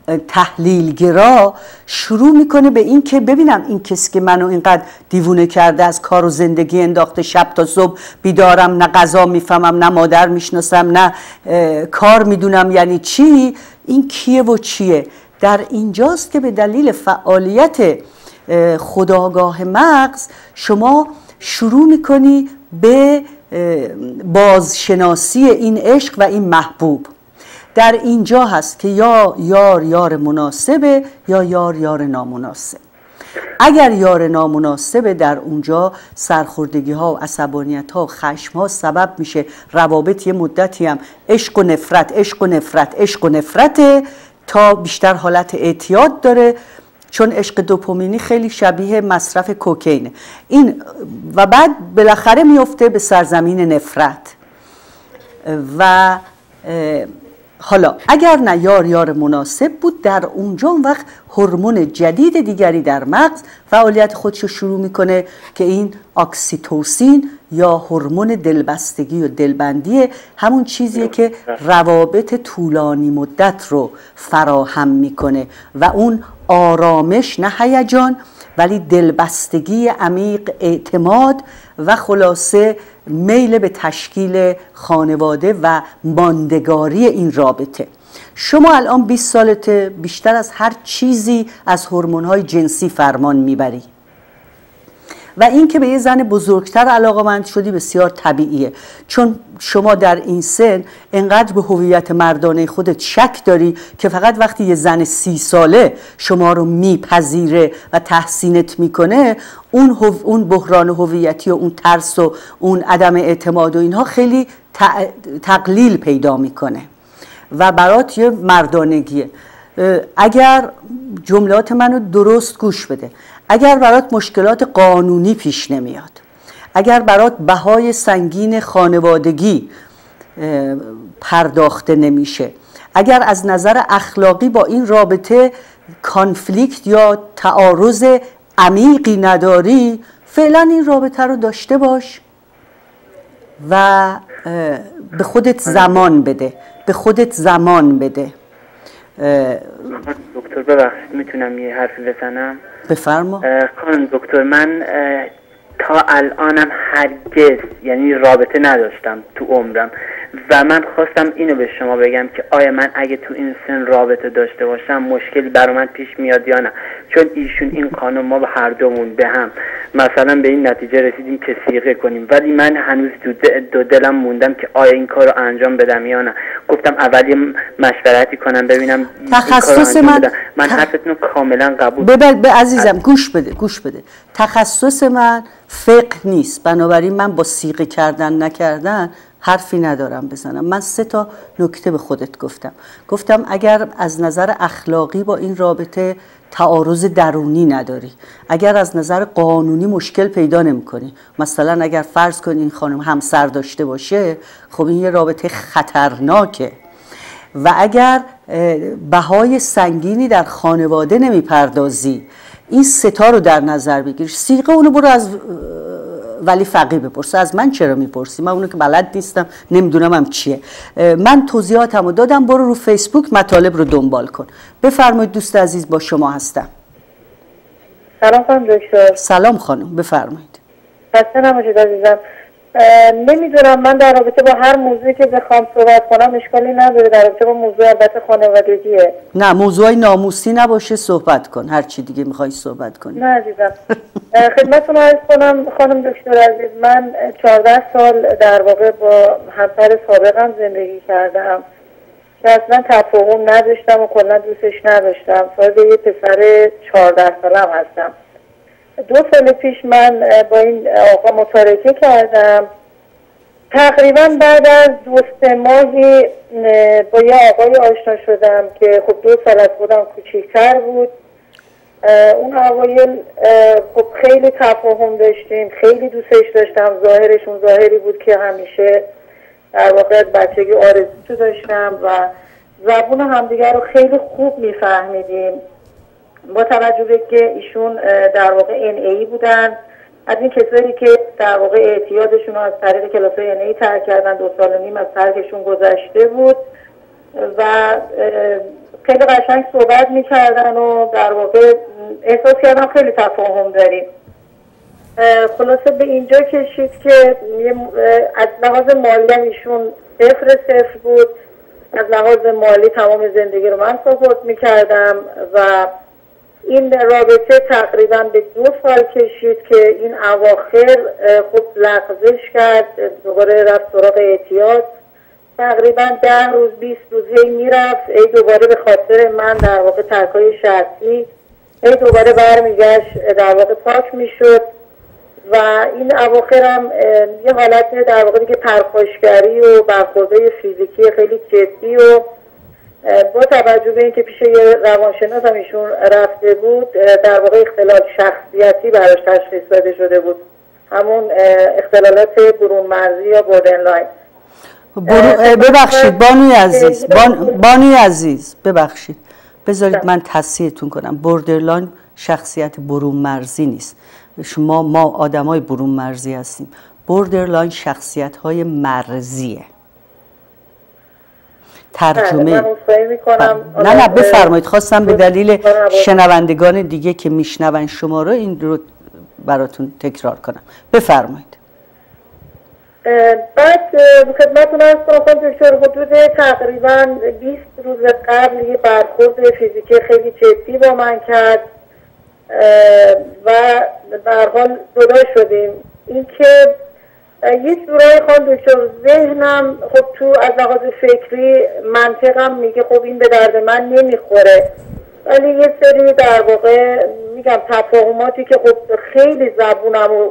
تحلیلگرا شروع میکنه به این که ببینم این کسی که منو اینقدر دیوونه کرده، از کار و زندگی انداخته، شب تا صبح بیدارم، نه غذا میفهمم، نه مادر میشناسم، نه کار میدونم یعنی چی، این کیه و چیه. در اینجاست که به دلیل فعالیت خودآگاه مغز شما شروع میکنی به بازشناسی این عشق و این محبوب. در اینجا هست که یا یار یار مناسبه یا یار یار نامناسب. اگر یار نامناسبه، در اونجا سرخوردگی ها و عصبانیت ها و خشم ها سبب میشه روابط یه مدتی هم عشق و نفرت عشق و نفرت عشق و نفرت تا بیشتر حالت اعتیاد داره، چون عشق دوپامینی خیلی شبیه مصرف کوکینه این، و بعد بالاخره میفته به سرزمین نفرت. و حالا اگر نه یار یار مناسب بود، در اونجا اون وقت هورمون جدید دیگری در مغز فعالیت خودشو شروع میکنه که این اکسیتوسین یا هورمون دلبستگی و دلبندیه، همون چیزیه که روابط طولانی مدت رو فراهم میکنه و اون آرامش، نه هیجان، ولی دلبستگی عمیق، اعتماد و خلاصه میل به تشکیل خانواده و ماندگاری این رابطه. شما الان بیست سالته، بیشتر از هر چیزی از هورمون‌های جنسی فرمان میبری و این که به یه زن بزرگتر علاقه‌مند شدی بسیار طبیعیه، چون شما در این سن انقدر به هویت مردانه خودت شک داری که فقط وقتی یه زن سی ساله شما رو میپذیره و تحسینت میکنه، اون هو... اون بحران هویتی و اون ترس و اون عدم اعتماد و اینها خیلی ت... تقلیل پیدا میکنه و برات یه مردانگیه. اگر جملات منو درست گوش بده، اگر برات مشکلات قانونی پیش نمیاد، اگر برات بهای سنگین خانوادگی پرداخته نمیشه، اگر از نظر اخلاقی با این رابطه کانفلیکت یا تعارض عمیقی نداری، فعلا این رابطه رو داشته باش و به خودت زمان بده، به خودت زمان بده. دکتر ببخشید میتونم یه حرفی بزنم؟ بفرما. خانم دکتر، من تا الانم هرگز یعنی رابطه نداشتم تو عمرم و من خواستم اینو به شما بگم که آیا من اگه تو این سن رابطه داشته باشم مشکلی برای من پیش میاد یا نه، چون ایشون این خانم ما هر دومون به هم مثلا به این نتیجه رسیدیم که صیغه کنیم، ولی من هنوز دو دلم موندم که آیا این کار رو انجام بدم یا نه. گفتم اولی مشورتی کنم ببینم تخصص من بدم. من تخ... حرفتون رو کاملا قبول ببر به عزیزم گوش بده گوش بده تخصص من فقه نیست، بنابراین من با صیغه کردن نکردن حرفی ندارم بزنم. من سه تا نکته به خودت گفتم. گفتم اگر از نظر اخلاقی با این رابطه تعارض درونی نداری، اگر از نظر قانونی مشکل پیدا نمی‌کنی، مثلا اگر فرض کنی این خانم همسر داشته باشه، خب این یه رابطه خطرناکه. و اگر بهای سنگینی در خانواده نمیپردازی، این سه تا رو در نظر بگیر. صیغه اونو برو از ولی فقیه بپرسه، از من چرا میپرسی؟ من اونو که بلد نیستم، نمیدونم هم چیه. من توضیحاتمو دادم، برو رو فیسبوک مطالب رو دنبال کن. بفرمایید دوست عزیز، با شما هستم. سلام خانم دکتر. سلام خانم، بفرمایید. خسته نباشید عزیزم. نمیدونم، من در رابطه با هر موضوعی که بخوام صحبت کنم اشکالی نداره، در رابطه با موضوع البته خانوادگیه. نه، موضوعی ناموسی نباشه، صحبت کن، هر چی دیگه میخوای صحبت کنی. نه عزیزم. خدمتتون عرض کنم خانم دکتر عزیز، من چهارده سال در واقع با همسر سابقم زندگی کردم که اصلا تفاهم نداشتم و کلا دوستش نداشتم. صاحب یه پسر چهارده سالم هستم. دو سال پیش من با این آقا متارکه کردم. تقریبا بعد از دو سه ماهی با یه آقای آشنا شدم که خب دو سال از خودم کوچیک‌تر بود. اون اوایل خب خیلی تفاهم داشتیم، خیلی دوستش داشتم. ظاهرشون ظاهری بود که همیشه در واقع بچگی آرزو داشتم و زبون همدیگر رو خیلی خوب میفهمیدیم. با توجه به که ایشون در واقع ان ای بودن، از این کسایی که در واقع اعتیادشون رو از طریق کلاسای ان ای ترک کردن، دو سال و نیم از ترکشون گذشته بود و خیلی قشنگ صحبت میکردن و در واقع احساس کردم خیلی تفاهم داریم. خلاصه به اینجا کشید که از لحاظ مالی ایشون صفر صفر بود. از لحاظ مالی تمام زندگی رو من ساپورت میکردم و این رابطه تقریبا به دو سال کشید که این اواخر خب لغزش کرد، دوباره رفت سراغ اعتیاد. تقریبا ده روز بیست روز هی میرفت، ای دوباره به خاطر من در واقع ترکای شخصی ای دوباره برمیگشت، در واقع پاک میشد و این اواخر هم یه حالت در واقع دیگه پرخاشگری و برخوردهای فیزیکی خیلی جدی و با توجه به اینکه پیش یه روانشناس هم ایشون رفته بود، در واقع اختلال شخصیتی براش تشخیص داده شده بود، همون اختلالات برون مرزی یا بوردرلاین. برو... ببخشید بانوی عزیز، بان... بانوی عزیز ببخشید، بذارید من تصحیحتون کنم. بوردرلاین شخصیت برون مرزی نیست. شما ما آدمای برون مرزی هستیم. بوردرلاین شخصیت های مرزیه. ترجمه نه نه بفرمایید، خواستم به دلیل شنوندگان دیگه که میشنون شما رو این رو براتون تکرار کنم. بفرمایید. بعد خدمتتون عرض کنم دکتر، حدود تقریبا بیست روز قبل یه برخورد فیزیکی خیلی جدی با من کرد و به هر حال جدا شدیم. این که یه جورایی خانم دکتر ذهنم خب تو از لحاظ فکری منطقم میگه خب این به درد من نمیخوره، ولی یه سری در واقع میگم تفاهماتی که خب خیلی زبونم و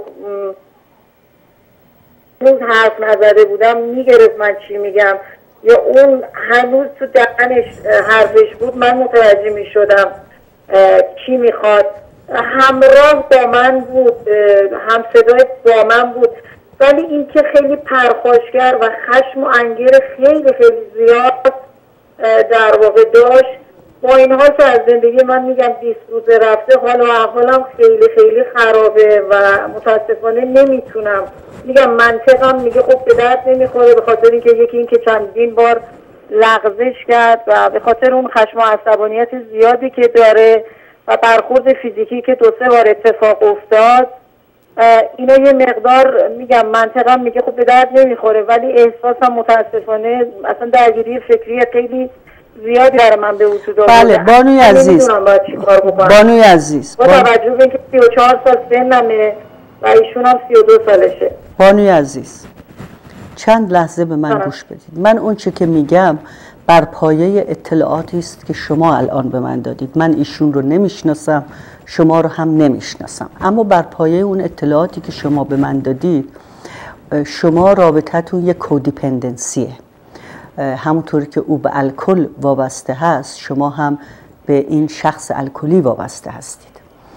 هنوز حرف نزده بودم میگرفت من چی میگم یا اون هنوز تو دهنش حرفش بود، من متوجه میشدم چی میخواد. همراه با من بود، هم صدای با من بود، ولی این که خیلی پرخاشگر و خشم و انگیر خیلی خیلی زیاد در واقع داشت. با این حال که از زندگی من میگم بیست روزه رفته، حال و احوالم خیلی خیلی خرابه و متاسفانه نمیتونم، میگم منطقم میگه خب به درد نمیخوره، به خاطر اینکه یکی این که چندین بار لغزش کرد و به خاطر اون خشم و عصبانیت زیادی که داره و برخورد فیزیکی که دو سه بار اتفاق افتاد اینا یه مقدار میگم منطقم میگه خب به درد نمیخوره، ولی احساسم متاسفانه اصلا درگیری فکری خیلی زیادی برای من به وجود آورده. بله بانوی عزیز، نمیدونم باید چی کار بکنم. بانوی عزیز با توجه به اینکه سی و چهار سال سنمه و ایشون هم سی و دو سالشه. بانوی عزیز چند لحظه به من گوش بدید. من اون چه که میگم بر پایه اطلاعاتی است که شما الان به من دادید. من ایشون رو نمیشناسم، شما رو هم نمیشناسم، اما بر پایه اون اطلاعاتی که شما به من دادید، شما رابطتون یک کودیپندنسیه. همونطوری که او به الکل وابسته هست، شما هم به این شخص الکلی وابسته هستید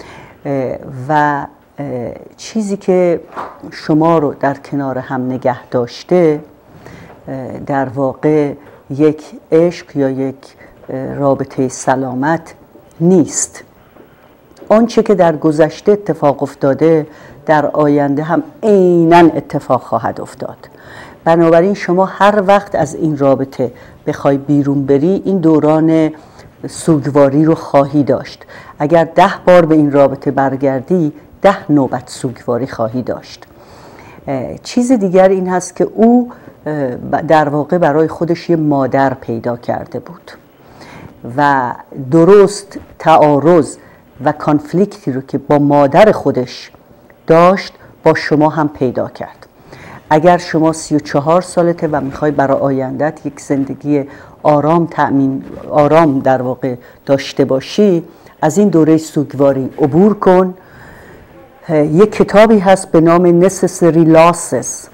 و چیزی که شما رو در کنار هم نگه داشته در واقع یک عشق یا یک رابطه سلامت نیست. آنچه که در گذشته اتفاق افتاده در آینده هم عیناً اتفاق خواهد افتاد. بنابراین شما هر وقت از این رابطه بخوای بیرون بری، این دوران سوگواری رو خواهی داشت. اگر ده بار به این رابطه برگردی، ده نوبت سوگواری خواهی داشت. چیز دیگر این هست که او در واقع برای خودش یه مادر پیدا کرده بود و درست تعارض و کانفلیکتی رو که با مادر خودش داشت با شما هم پیدا کرد. اگر شما سی و چهار سالته و میخوای برای آیندت یک زندگی آرام تأمین آرام در واقع داشته باشی، از این دوره سوگواری عبور کن. یک کتابی هست به نام Necessary Losses،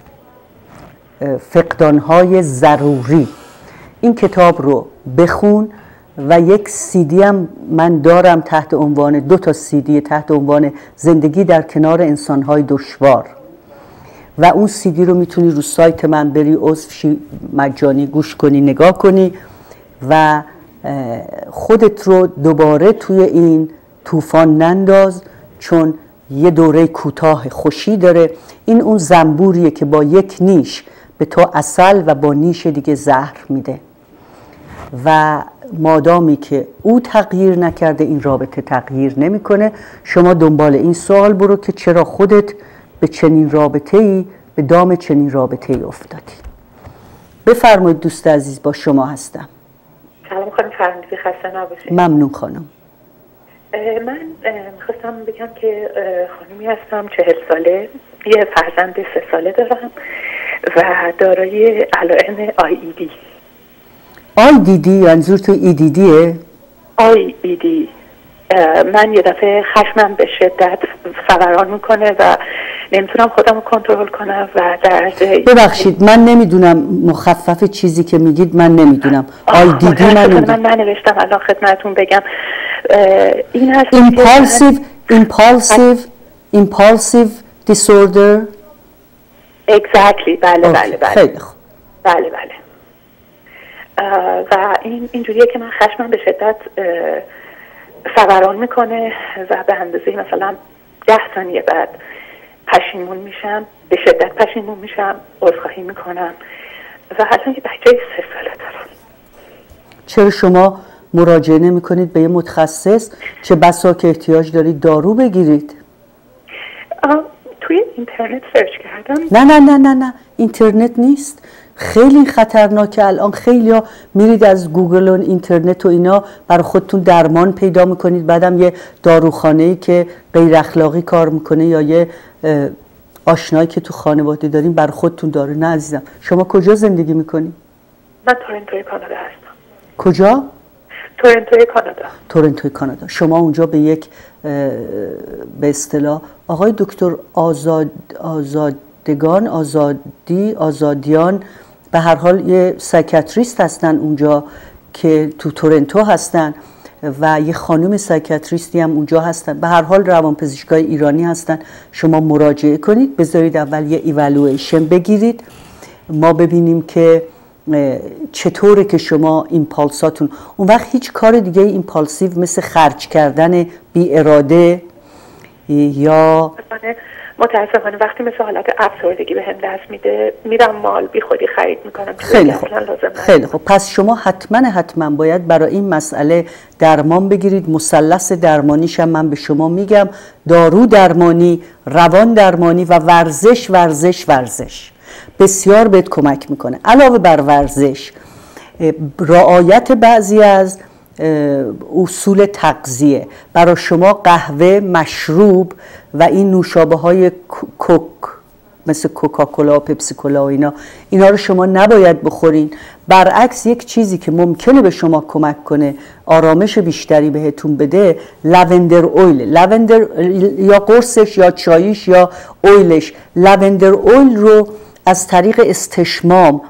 فقدانهای ضروری. این کتاب رو بخون و یک سیدی هم من دارم تحت عنوان دو تا سیدی تحت عنوان زندگی در کنار انسانهای دشوار و اون سیدی رو میتونی رو سایت من بری عضو شی، مجانی گوش کنی، نگاه کنی و خودت رو دوباره توی این طوفان ننداز، چون یه دوره کوتاه خوشی داره. این اون زنبوریه که با یک نیش به تو عسل و با نیش دیگه زهر میده و مادامی که او تغییر نکرده این رابطه تغییر نمیکنه. شما دنبال این سوال برو که چرا خودت به چنین رابطه‌ای به دام چنین رابطه‌ای افتادی. بفرمایید دوست عزیز، با شما هستم. سلام خانم فرنودی، خسته نباشید. ممنون خانم. من میخواستم بگم که خانمی هستم، چهل ساله، یه فرزند سه ساله دارم و دارای علائم آی ای دی. آی دی دی منظور تو ای دی دیه؟ آی ای دی. من یه دفعه خشمم به شدت فوران میکنه و نمیتونم خودم رو کنترل کنم و در ببخشید من نمیدونم مخفف چیزی که میگید، من نمیدونم. آی دی دی من نمیدونم. من ننوشتم الان خدمتون بگم. این هست impulsive impulsive impulsive disorder. exactly. بله okay. بله بله خیلی خوب. بله بله. و این اینجوریه که من خشمم به شدت فوران میکنه و به اندازه مثلا ده ثانیه بعد پشیمون میشم، به شدت پشیمون میشم، عذرخواهی میکنم و اصلا یه بچه سه ساله دارم. چرا شما مراجعه نمی کنید به یه متخصص؟ چه بسا که احتیاج دارید دارو بگیرید؟ توی اینترنت سرچ کردم. نه نه نه نه نه اینترنت نیست، خیلی خطرناکه. الان خیلی ها میرید از گوگل و اینترنت و اینا برای خودتون درمان پیدا میکنید، بعدم یه داروخانه‌ای که غیر اخلاقی کار میکنه یا یه آشنایی که تو خانواده دارین برای خودتون دارو. نه عزیزم، شما کجا زندگی میکنید؟ من تورنتوی کانادا هستم. کجا؟ تورنتوی کانادا. تورنتوی کانادا. شما اونجا به یک به اصطلاح آقای دکتر آزاد آزادگان آزادی آزادیان به هر حال یه سایکیاتریست هستن اونجا که تو تورنتو هستن و یه خانم سایکیاتریستی هم اونجا هستن. به هر حال روانپزشکای ایرانی هستن. شما مراجعه کنید، بذارید اول یه ایوالویشن بگیرید، ما ببینیم که چطوره که شما ایمپالساتون. اون وقت هیچ کار دیگه ایمپالسیو مثل خرج کردن بی اراده یا متاسفانه وقتی مثل حالت افسردگی به هم دست میده میرم مال بی خودی خرید میکنم. خیلی خوب. خیلی خوب. پس شما حتما حتما باید برای این مسئله درمان بگیرید. مثلث درمانیش هم من به شما میگم: دارو درمانی، روان درمانی و ورزش ورزش ورزش بسیار بهت کمک میکنه. علاوه بر ورزش، رعایت بعضی از اصول تغذیه. برای شما قهوه، مشروب و این نوشابه های کوک مثل کوکاکولا و پپسی کولا و اینا اینا رو شما نباید بخورین. برعکس یک چیزی که ممکنه به شما کمک کنه، آرامش بیشتری بهتون بده، لوندر اویل. لوندر یا قرصش یا چاییش یا اویلش. لوندر اویل رو از طریق استشمام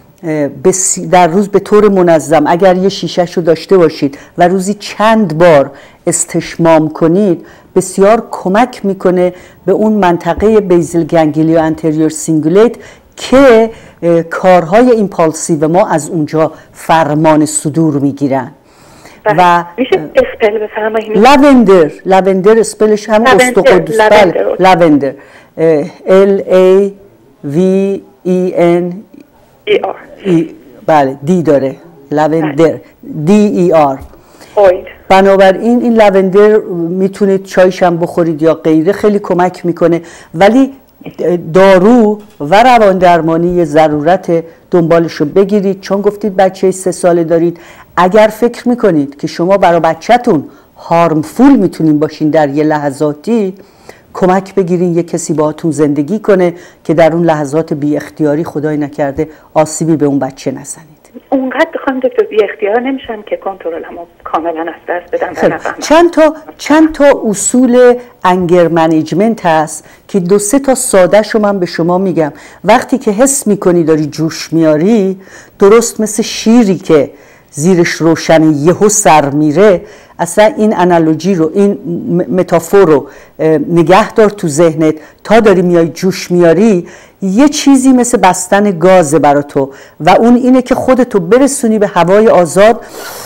در روز به طور منظم، اگر یه شیشه‌ش رو داشته باشید و روزی چند بار استشمام کنید، بسیار کمک میکنه به اون منطقه بیزل گنگلیو انتریور سینگولیت که کارهای ایمپالسیو ما از اونجا فرمان صدور میگیرن. و میشه اسپل بفرمایید؟ لوندر. لوندر اسپلش هم استقدوستال. لوندر L A V E N E R. ای بله دی داره. لوندر دی ای آر. اویل. بنابراین این لوندر میتونید چایش هم بخورید یا غیره، خیلی کمک میکنه. ولی دارو و روان درمانی یه ضرورت دنبالشو بگیرید. چون گفتید بچه سه ساله دارید، اگر فکر میکنید که شما برای بچه‌تون هارمفول میتونین باشین در یه لحظاتی، کمک بگیرین یه کسی باهاتون زندگی کنه که در اون لحظات بی اختیاری خدای نکرده آسیبی به اون بچه نزنید. اونقدر بخوام دکتر بی اختیار نمیشم که کنترلمو کاملا از دست بدم و نفهمم. چند تا چند تا اصول انگر منیجمنت هست که دو سه تا ساده شو من به شما میگم. وقتی که حس میکنی داری جوش میاری، درست مثل شیری که زیرش روشن یهو سر میره، اصلا این انالوجی رو، این متافور رو نگه دار تو ذهنت تا داری میای جوش میاری. یه چیزی مثل بستن گازه برا تو و اون اینه که خودتو برسونی به هوای آزاد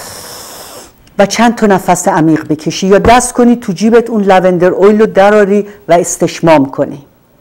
و چند تا نفس عمیق بکشی یا دست کنی تو جیبت اون لوندر اویل رو دراری و استشمام کنی.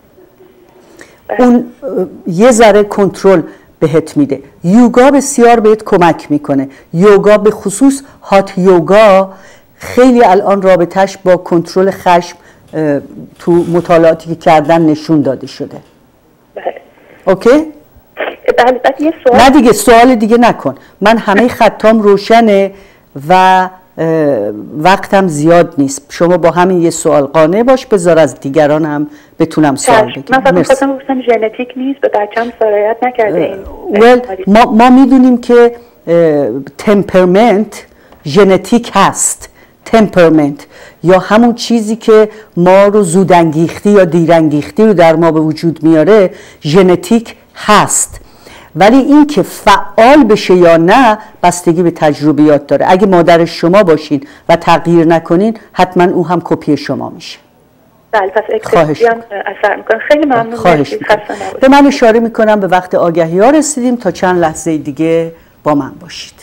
اون یه ذره کنترل بهت میده. یوگا بسیار بهت کمک میکنه. یوگا به خصوص هات یوگا خیلی الان رابطش با کنترل خشم تو مطالعاتی که کردن نشون داده شده. بله. اوکی؟ بله. بعد یه سوال. نه دیگه سوال دیگه نکن. من همه خطام روشنه و وقتم زیاد نیست. شما با همین یه سوال قانع باش، بذار از دیگران هم بتونم سوال بگیرم. من فقط می‌خواستم بگم ژنتیک نیست، به بچه‌م سرایت نکرده این. well, ما, ما میدونیم که تمپرمنت ژنتیک هست. تمپرمنت یا همون چیزی که ما رو زودانگیختی یا دیرانگیختی رو در ما به وجود میاره ژنتیک هست. ولی این که فعال بشه یا نه بستگی به تجربیات داره. اگه مادرش شما باشین و تغییر نکنین، حتما او هم کپی شما میشه. بله. پس اکسپریانس اثر میکنه. خیلی ممنون. خواهش میکنم. به من اشاره میکنم به وقت آگهی ها رسیدیم. تا چند لحظه دیگه با من باشید.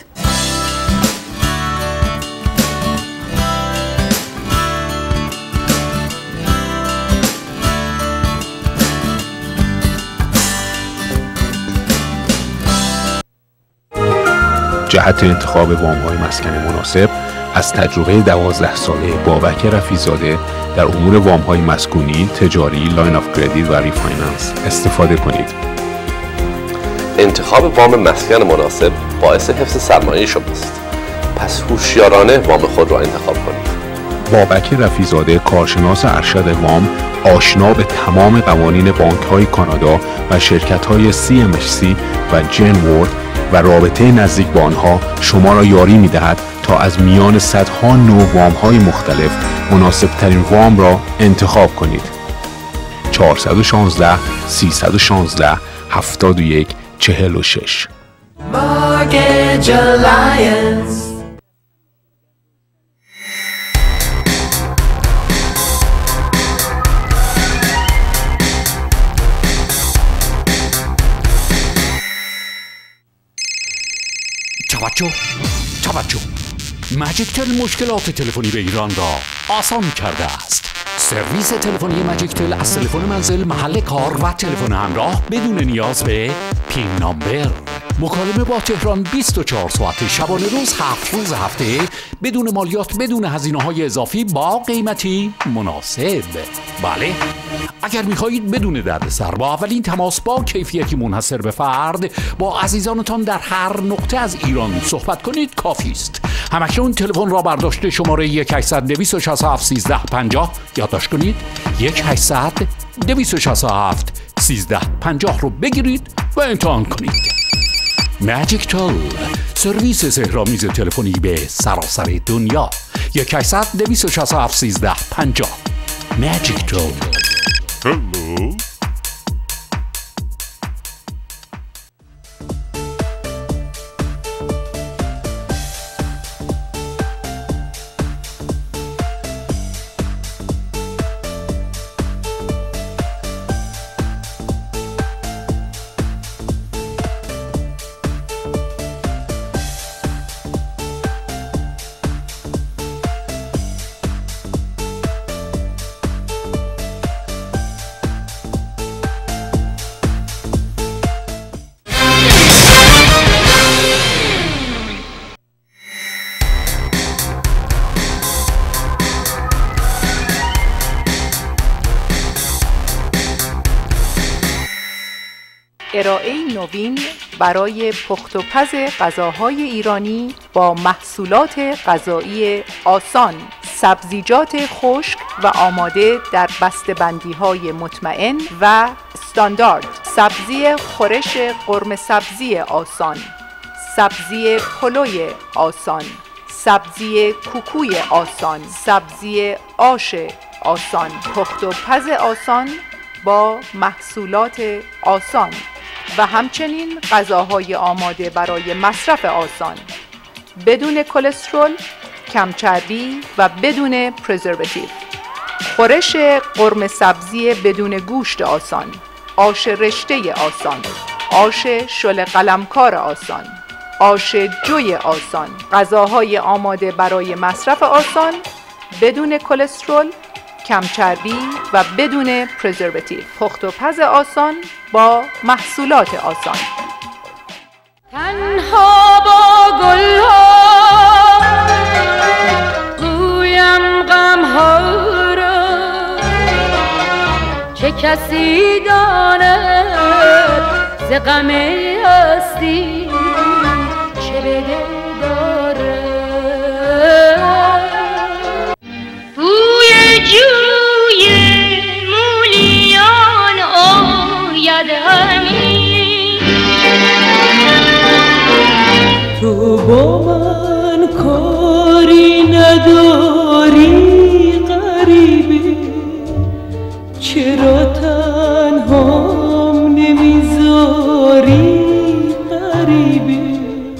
جهت انتخاب وام‌های مسکن مناسب از تجربه دوازده ساله بابک رفیع‌زاده در امور وام‌های مسکونی، تجاری، لاین آف کردیت و ریفایننس استفاده کنید. انتخاب وام مسکن مناسب باعث حفظ سرمایه شماست. پس هوشیارانه وام خود را انتخاب کنید. بابک رفیع‌زاده، کارشناس ارشد وام، آشنا به تمام قوانین بانک‌های کانادا و شرکت‌های سی ام اچ سی و جن ورد و رابطه نزدیک با آنها شما را یاری می‌دهد تا از میان صدها نوع وام‌های مختلف مناسب ترین وام را انتخاب کنید. چهار یک شش، سه یک شش، هفت یک چهار شش. Mortgage Alliance. توجه توجه مجیدترین مشکلات تلفنی به ایران را آسان کرده است. سرویس تلفنی ماجیک تل از تلفن منزل، محل کار و تلفن همراه بدون نیاز به پین نامبر. مکالمه با تهران بیست و چهار ساعت شبانه روز، هفت روز هفته، بدون مالیات، بدون هزینه‌های اضافی، با قیمتی مناسب. بله، اگر می‌خواهید بدون دردسر با اولین تماس با کیفیتی منحصر به فرد با عزیزانتان در هر نقطه از ایران صحبت کنید کافی است. همکنون تلفن را برداشت شماره یک هشتصد دویست و شصت و هفت سیزده پنجاه یادداشت کنید. یک هشتصد دویست و شصت و هفت سیزده پنجاه رو بگیرید و امتحان کنید. ماجیک تل، سرویس سحرآمیز تلفنی به سراسر دنیا. یک هشتصد دویست و شصت و هفت سیزده پنجاه. ماجیک تل. هلو. ارائه نوین برای پخت و پز غذاهای ایرانی با محصولات غذایی آسان، سبزیجات خشک و آماده در بسته‌بندی‌های مطمئن و استاندارد. سبزی خورش قرمه سبزی آسان، سبزی پلوی آسان، سبزی کوکوی آسان، سبزی آش آسان، پخت و پز آسان با محصولات آسان و همچنین غذاهای آماده برای مصرف آسان، بدون کلسترول، کم چربی و بدون پرزرواتیو. خورش قرمه سبزی بدون گوشت آسان، آش رشته آسان، آش شل قلمکار آسان، آش جوی آسان، غذاهای آماده برای مصرف آسان، بدون کلسترول، کم چربی و بدون پرزرواتیو. پخت و پز آسان با محصولات آسان. تنها با گل‌ها گویم غم‌ها را، چه کسی داند ز غم هستی چه به دل دارد. بوی جوی مولیان آید همی، تو با من کاری نداری غریبه، چرا تنهام نمیذاری غریبه.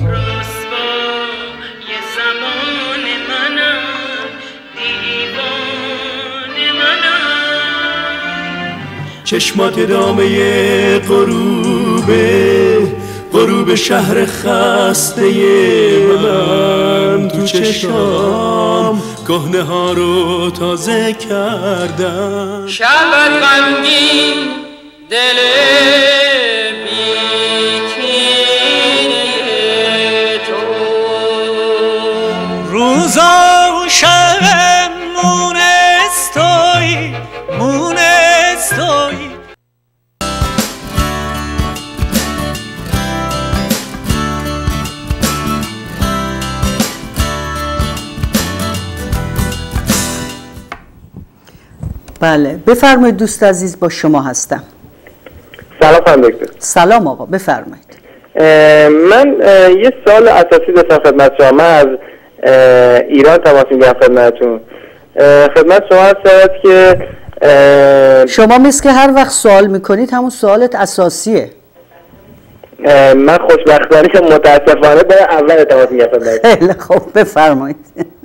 چشمات دامه غروبه، غروب شهر خسته من، تو چشام کهنه ها رو تازه کردم. شب غمگین دل بیکینه تو، روزا و شب مونستایی مونستایی. بله بفرمایید دوست عزیز، با شما هستم. سلام خانم دکتر. سلام آقا، بفرمایید. من یه سوال اساسی داشتم خدمت شما. من از ایران تماس میگیرم خدمتتون. خدمت شما هست که شما مثل که هر وقت سوال میکنید همون سوالت اساسیه. من خوشبختانه که متاسفانه به اول تماس میگیرم خدمتتون. خیلی خوب بفرمایید.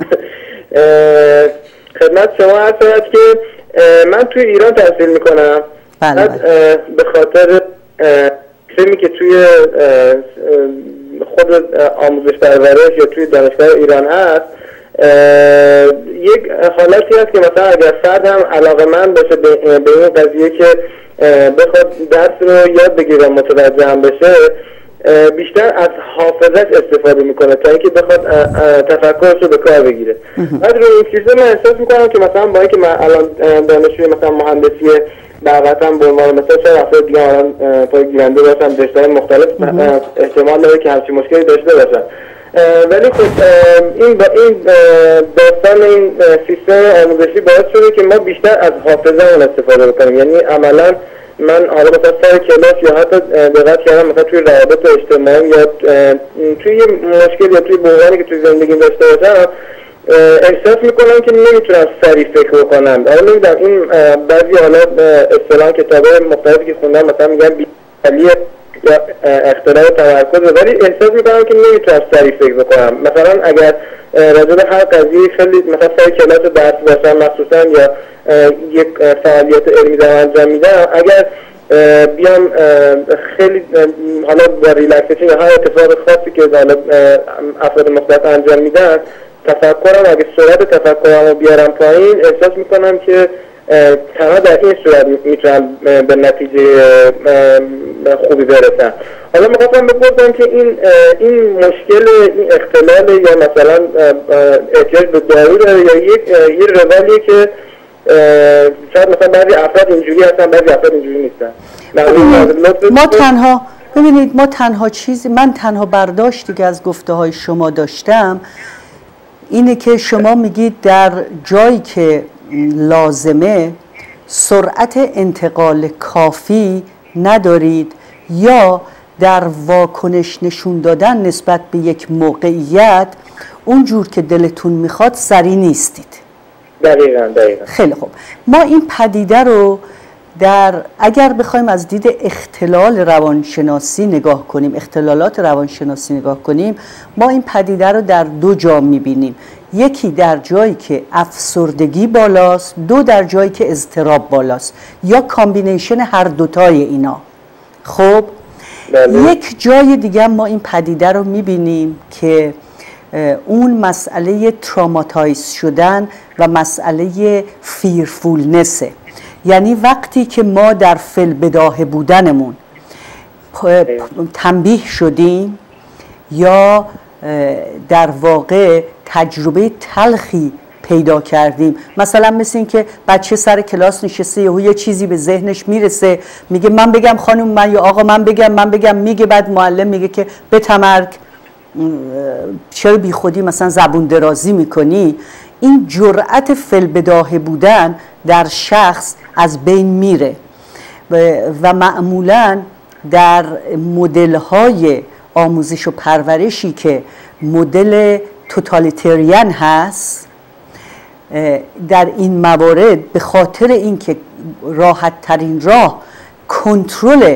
خدمت شما هست که من توی ایران تحصیل میکنم. بله. به خاطر فیلمی که توی خود آموزش پرورش یا توی دانشگاه ایران هست، یک حالتی هست که مثلا اگر فرد هم علاقه‌مند باشه به این قضیه که بخواد درس رو یاد بگیره و متوجه هم بشه، بیشتر از حافظش استفاده میکنه تا اینکه بخواد تفکرش رو به کار بگیره. بعد روی این چیزا من احساس میکنم که مثلا با اینکه من الان دانشجوی مثلا مهندسی دعوتم به عنوان مثلا چه افراد دیگه الان پای گیرنده باشن رشته‌های مختلف احتمال داره که همچین مشکلی داشته باشن، ولی خب این با این داستان این سیستم آموزشی باعث شده که ما بیشتر از حافظه‌مون استفاده بکنیم. یعنی عملا من حالا مثلا سر کلاس یا حتی دقت کردم مثلا توی روابط اجتماعی یا توی یه مشکل یا توی بحرانی که توی زندگیم داشته باشم احساس میکنم که نمیتونم سریع فکر بکنم. حالا نمیدونم این بعضی حالا اصطلاح کتابای مختلفی که خوندم مثلا میگن بی‌حالی یا اختلال تمرکز، ولی احساس میکنم که نمیتونم سریع فکر بکنم. مثلا اگر راجع به هر قضیه خیلی مثلا سر کلاس درس باشم مخصوصا یا یک فعالیت علمی دارم انجام میدم، اگر بیام خیلی حالا با ریلکسیشن یا هر اتفاق خاصی که حالا افراد مختلف انجام میدن تفکرم اگه سرعت تفکرم رو بیارم پایین، احساس میکنم که تنها در این صورت میتونم به نتیجه خوبی برسم. حالا میخواستم بپرسم که این این مشکل این اختلال یا مثلا احتیاج به دارو داره یا یک یه روالیه که شاید مثلا بعضی افراد اینجوری هستن بعضی افراد اینجوری نیستن. ما تنها ببینید ما تنها چیزی من تنها برداشتی که از گفته های شما داشتم اینه که شما میگید در جایی که لازمه سرعت انتقال کافی ندارید یا در واکنش نشون دادن نسبت به یک موقعیت اونجور که دلتون میخواد سریع نیستید. دقیقاً دقیقاً. خیلی خوب. ما این پدیده رو در اگر بخوایم از دید اختلال روانشناسی نگاه کنیم، اختلالات روانشناسی نگاه کنیم، ما این پدیده رو در دو جا میبینیم. یکی در جایی که افسردگی بالاست، دو در جایی که اضطراب بالاست یا کامبینیشن هر دوتای اینا. خب بله. یک جای دیگه ما این پدیده رو میبینیم که اون مسئله تراماتایز شدن و مسئله فیرفولنسه. یعنی وقتی که ما در فی‌البداهه بودنمون تنبیه شدیم یا در واقع تجربه تلخی پیدا کردیم، مثلا مثل این که بچه سر کلاس نشسته یهو یه چیزی به ذهنش میرسه میگه من بگم خانم من یا آقا من بگم من بگم میگه بعد معلم میگه که بتمرگ چرا بی خودی مثلا زبون درازی میکنی. این جرأت فی‌البداهه بودن در شخص از بین میره و معمولاً در مدل‌های آموزش و پرورشی که مدل توتالیتریان هست در این موارد به خاطر اینکه راحت ترین راه کنترل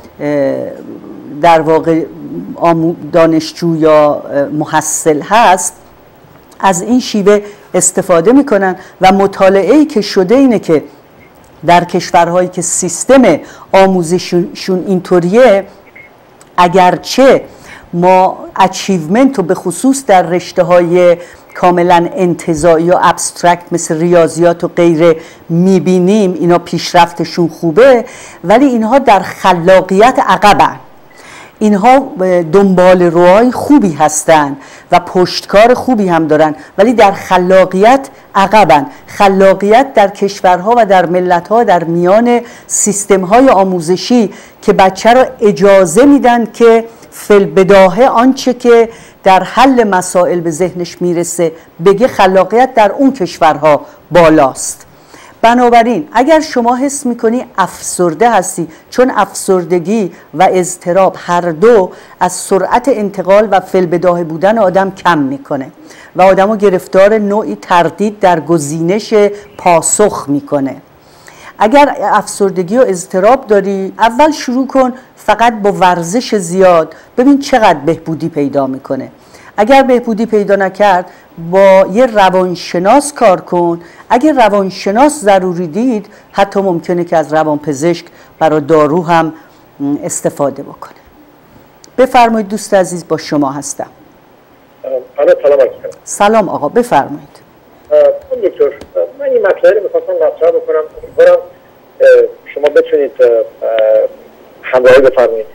در واقع دانشجو یا محصل هست از این شیوه استفاده میکنن و مطالعه‌ای که شده اینه که در کشورهایی که سیستم آموزششون اینطوریه اگرچه ما اچیومنت رو به خصوص در رشته‌های کاملا انتزاعی و ابسترکت مثل ریاضیات و غیره میبینیم اینا پیشرفتشون خوبه، ولی اینها در خلاقیت عقبن. اینها دنبال روهای خوبی هستن و پشتکار خوبی هم دارن ولی در خلاقیت عقبن. خلاقیت در کشورها و در ملتها در میان سیستم‌های آموزشی که بچه را اجازه میدن که فی‌البداهه آنچه که در حل مسائل به ذهنش میرسه بگه، خلاقیت در اون کشورها بالاست. بنابراین اگر شما حس میکنی افسرده هستی، چون افسردگی و اضطراب هر دو از سرعت انتقال و فی‌البداهه بودن آدم کم میکنه و آدمو گرفتار نوعی تردید در گزینش پاسخ میکنه. اگر افسردگی و اضطراب داری اول شروع کن فقط با ورزش زیاد، ببین چقدر بهبودی پیدا میکنه. اگر بهبودی پیدا نکرد با یه روانشناس کار کن. اگر روانشناس ضروری دید حتی ممکنه که از روانپزشک برای دارو هم استفاده بکنه. بفرمایید دوست عزیز با شما هستم. الو سلام علیکم. سلام آقا بفرمایید. دکتر من این مطلبی رو می‌خواستم مطرح بکنم، امیدوارم شما بتونید همراهی بفرمایید.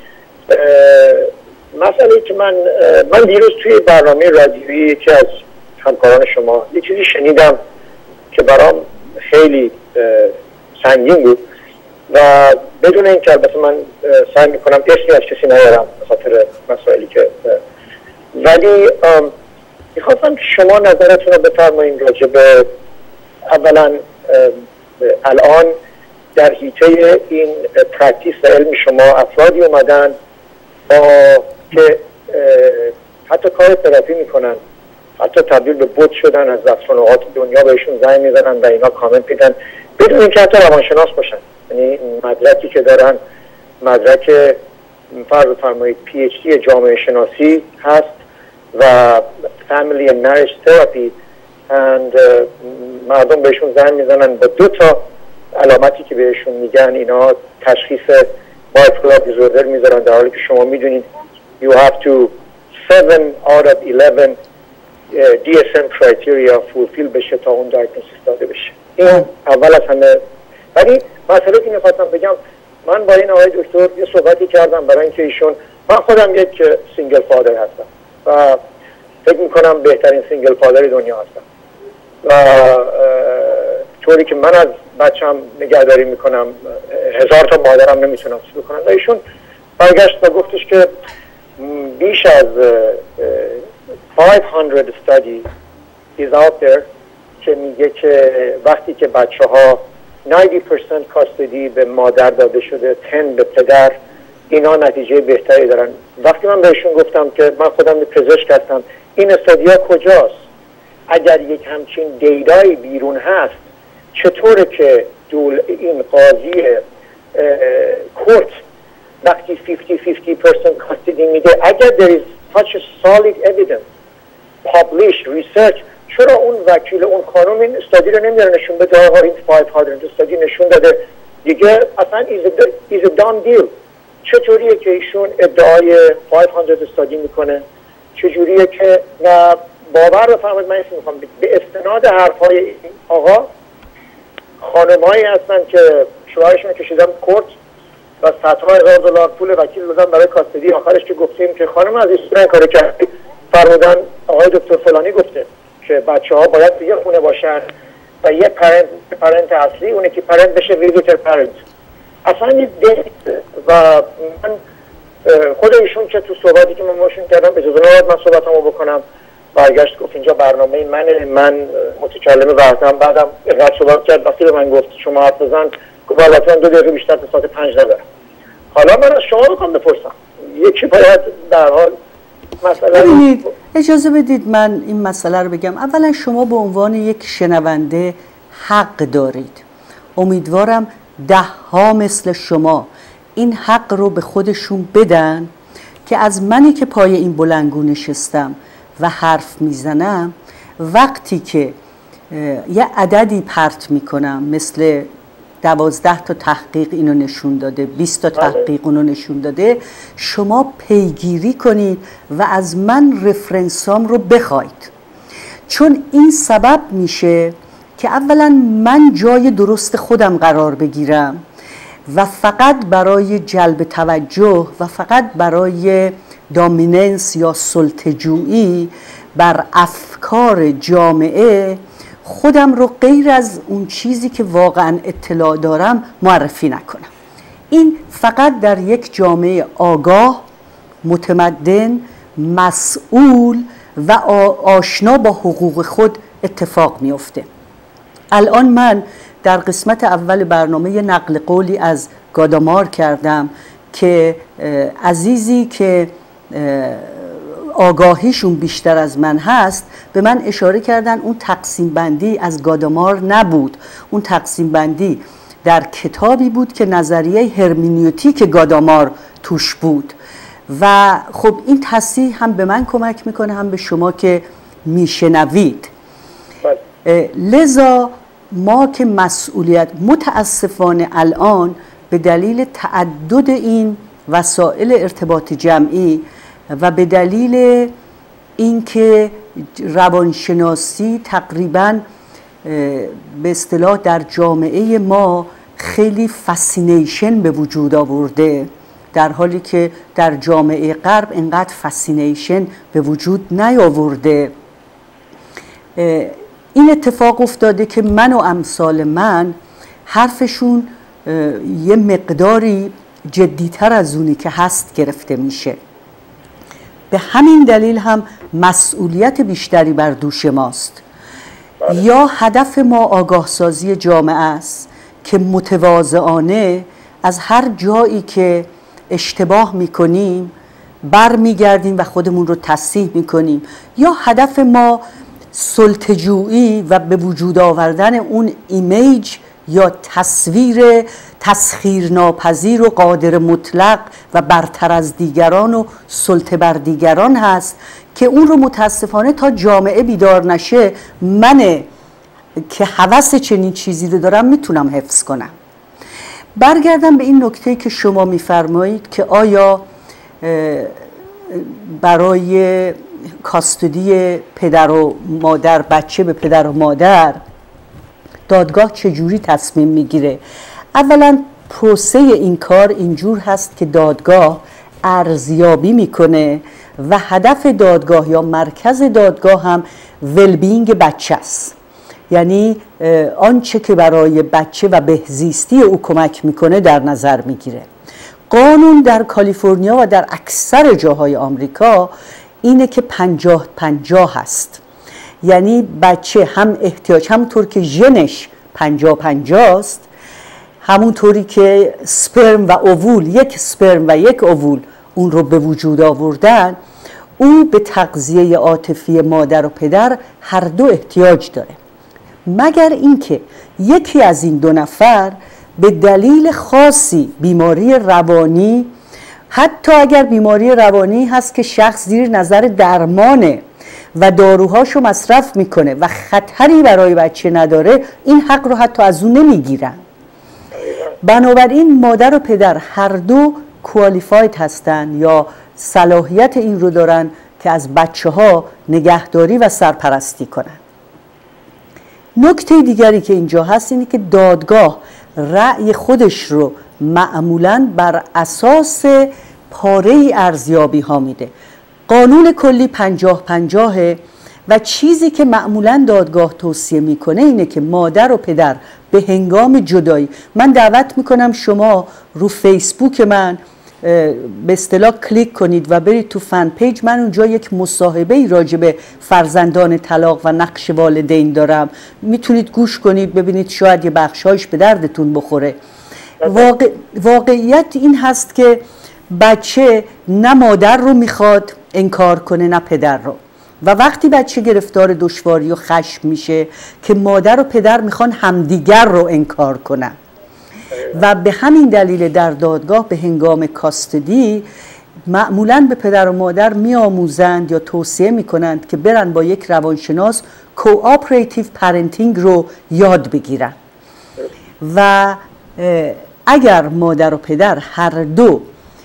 مسئله که من من دیروز توی برنامه رادیویی که از همکاران شما یه چیزی شنیدم که برام خیلی سنگین بود و بدون اینکه البته من سعی میکنم اسمی از کسی نیارم به خاطر مسائلی که، ولی میخواستم که شما نظرتون رو بفرمایید راجع به اولا الان در حیطه این پرکتیس و علم شما افرادی اومدن با که حتی کار تراپی میکنن، حتی تبدیل به بوت شدن، از دستفنوهات دنیا بهشون زنگ میزنن و اینا کامنت میدن بدون اینکه حتی روانشناس باشن. یعنی مدرکی که دارن مدرک فرض فرمایید پی اچ دی جامعه شناسی هست و فامیلی and marriage therapy and مردم بهشون زنگ میزنن با دو تا علامتی که بهشون میگن اینا تشخیص bipolar disorder میذارن، در حالی که شما میدونید you have to seven out of eleven دی اس ام criteria fulfill بشه تا اون diagnosis داده بشه. این اول از همه. ولی مسئله که میخواستم بگم، من با این آقای دکتر یه صحبتی کردم برای اینکه ایشون، من خودم یک سینگل فادر هستم و فکر میکنم بهترین سینگل فادر دنیا هستم و طوری که من از بچم نگهداری میکنم هزار تا مادرم نمیتونم چیز بکنم. و ایشون برگشت و گفتش که بیش از five hundred study is out there که میگه که وقتی که بچه ها ninety percent کاستدی به مادر داده شده ten به پدر، اینا نتیجه بهتری دارن. وقتی من بهشون گفتم که من خودم پزشک هستم، این استادیا کجاست؟ اگر یک همچین دیدایی بیرون هست چطوره که دول این قاضی کورت وقتی fifty fifty percent کاستدی میده، اگر there is such a solid evidence published research، چرا اون وکیل اون خانم این استادی رو نمیاره نشون بده آقا این five hundred استادی نشون داده دیگه اصلا is a done deal؟ چطوریه که ایشون ادعای five hundred استادی میکنه؟ چجوریه که و باور بفرمایید من اسم میخوام به استناد حرفای این آقا خانمایی هستن که شوهرشون کشیدن کورت و صدها هزار دلار پول وکیل دادن برای کاستدی، آخرش که گفتیم که خانم از این کار کردی فرمودن آقای دکتر فلانی گفته که بچه ها باید توی خونه باشن و یه پرنت پرنت اصلی اونه که پرنت بشه ویزیتر پرنت. اصلا این دیت و من خود ایشون که تو صحبتی که من باشون کردم اجازه نداد من صحبتمو بکنم، برگشت گفت اینجا برنامه منه، من متکلم وحدم. بعدم اینقدر صحبت کرد وقتی به من گفت شما حرف بزن، گفت البته من دو دقیقه بیشتر تا ساعت پنج ندارم. حالا من از شما بخوام بپرسم، یکی باید در حال مسئله ببینید اجازه بدید من این مسئله رو بگم. اولا شما به عنوان یک شنونده حق دارید، امیدوارم ده ها مثل شما این حق رو به خودشون بدن که از منی که پای این بلنگو نشستم و حرف میزنم وقتی که یه عددی پرت میکنم مثل دوازده تا تحقیق اینو نشون داده، بیست تا تحقیق اونو نشون داده، شما پیگیری کنید و از من رفرنسام رو بخواید، چون این سبب میشه که اولا من جای درست خودم قرار بگیرم و فقط برای جلب توجه و فقط برای دامیننس یا سلطه‌جویی بر افکار جامعه خودم رو غیر از اون چیزی که واقعا اطلاع دارم معرفی نکنم. این فقط در یک جامعه آگاه، متمدن، مسئول و آشنا با حقوق خود اتفاق میفته. الان من در قسمت اول برنامه نقل قولی از گادامار کردم که عزیزی که آگاهیشون بیشتر از من هست به من اشاره کردن اون تقسیم بندی از گادامار نبود، اون تقسیم بندی در کتابی بود که نظریه هرمنیوتیک گادامار توش بود و خب این تصحیح هم به من کمک میکنه هم به شما که میشنوید. لذا ما که مسئولیت متاسفانه الان به دلیل تعدد این وسایل ارتباط جمعی و به دلیل اینکه روانشناسی تقریباً به اصطلاح در جامعه ما خیلی فسینیشن به وجود آورده، در حالی که در جامعه غرب اینقدر فسینیشن به وجود نیاورده. این اتفاق افتاده که من و امثال من حرفشون یه مقداری جدیتر از اونی که هست گرفته میشه. به همین دلیل هم مسئولیت بیشتری بر دوش ماست. بله. یا هدف ما آگاه سازی جامعه است که متواضعانه از هر جایی که اشتباه میکنیم بر میگردیم و خودمون رو تصحیح میکنیم، یا هدف ما سلطه‌جویی و به وجود آوردن اون ایمیج یا تصویر تسخیرناپذیر و قادر مطلق و برتر از دیگران و سلطه بر دیگران هست که اون رو متاسفانه تا جامعه بیدار نشه من که هوس چنین چیزی رو دارم میتونم حفظ کنم. برگردم به این نکته که شما میفرمایید که آیا برای کاستودی پدر و مادر، بچه به پدر و مادر، دادگاه چجوری تصمیم میگیره؟ اولا پروسه این کار اینجور هست که دادگاه ارزیابی میکنه و هدف دادگاه یا مرکز دادگاه هم ولبینگ بچه است، یعنی آنچه که برای بچه و بهزیستی او کمک میکنه در نظر میگیره. قانون در کالیفرنیا و در اکثر جاهای آمریکا اینه که پنجاه پنجاه هست، یعنی بچه هم احتیاج، همونطور که ژنش پنجاه پنجاه است، همونطوری که سپرم و اوول، یک سپرم و یک اوول اون رو به وجود آوردن، او به تغذیه عاطفی مادر و پدر هر دو احتیاج داره، مگر اینکه یکی از این دو نفر به دلیل خاصی بیماری روانی، حتی اگر بیماری روانی هست که شخص زیر نظر درمانه و داروهاشو مصرف میکنه و خطری برای بچه نداره، این حق رو حتی از اون نمیگیرن. بنابراین مادر و پدر هر دو کوالیفاید هستن یا صلاحیت این رو دارن که از بچه ها نگهداری و سرپرستی کنن. نکته دیگری که اینجا هست اینه که دادگاه رأی خودش رو معمولاً بر اساس پاره ارزیابی ها میده. قانون کلی پنجاه پنجاهه و چیزی که معمولاً دادگاه توصیه میکنه اینه که مادر و پدر به هنگام جدایی، من دعوت میکنم شما رو فیسبوک من به اصطلاح کلیک کنید و برید تو فن پیج، من اونجا یک مصاحبه راجع به فرزندان طلاق و نقش والدین دارم، میتونید گوش کنید ببینید، شاید یه بخشایش به دردتون بخوره. واقع... واقعیت این هست که بچه نه مادر رو میخواد انکار کنه نه پدر رو، و وقتی بچه گرفتار دشواری و خشم میشه که مادر و پدر میخوان همدیگر رو انکار کنن و به همین دلیل در دادگاه به هنگام کاستدی معمولاً به پدر و مادر میآموزند یا توصیه میکنند که برن با یک روانشناس کوآپریتیو پرنتینگ رو یاد بگیرن و اگر مادر و پدر هر دو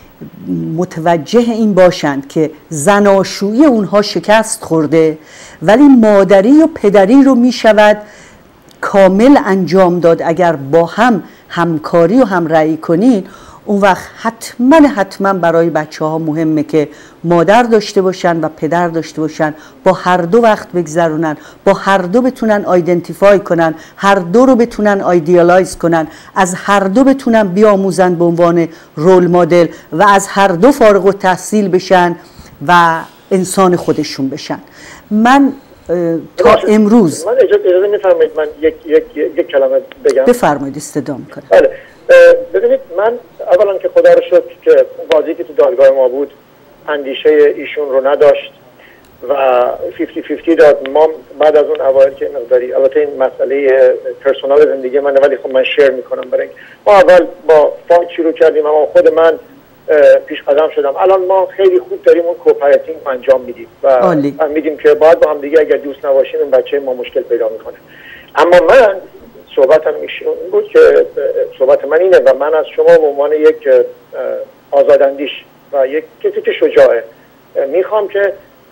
متوجه این باشند که زناشویی اونها شکست خورده ولی مادری و پدری رو میشود کامل انجام داد اگر با هم همکاری و همرأی کنین، اون وقت حتما حتما برای بچه ها مهمه که مادر داشته باشن و پدر داشته باشن، با هر دو وقت بگذرونن، با هر دو بتونن آیدنتیفای کنن، هر دو رو بتونن آیدیالایز کنن، از هر دو بتونن بیاموزن به عنوان رول مدل و از هر دو فارغ التحصیل بشن و انسان خودشون بشن. من تا امروز من اجازه میفرمایید من یک یک یک کلمه بگم؟ بفرمایید، استدام کنم. بله، ببینید من اولا که خدا رو شکر که قاضی که تو دادگاه ما بود اندیشه ایشون رو نداشت و پنجاه پنجاه داد. ما بعد از اون اوایل که مقداری، البته این مسئله پرسونال زندگی منه ولی خب من شیر میکنم برای ما اول با فایت شروع کردیم، اما خود من پیش قدم شدم. الان ما خیلی خوب داریم اون کوپراتینگ انجام میدیم و میدیم که باید با هم دیگه اگر دوست نباشیم این بچه ما مشکل پیدا میکنه. اما من صحبتم ایشون بود که صحبت من اینه و من از شما به عنوان یک آزاداندیش و یک کسی که شجاعه میخوام که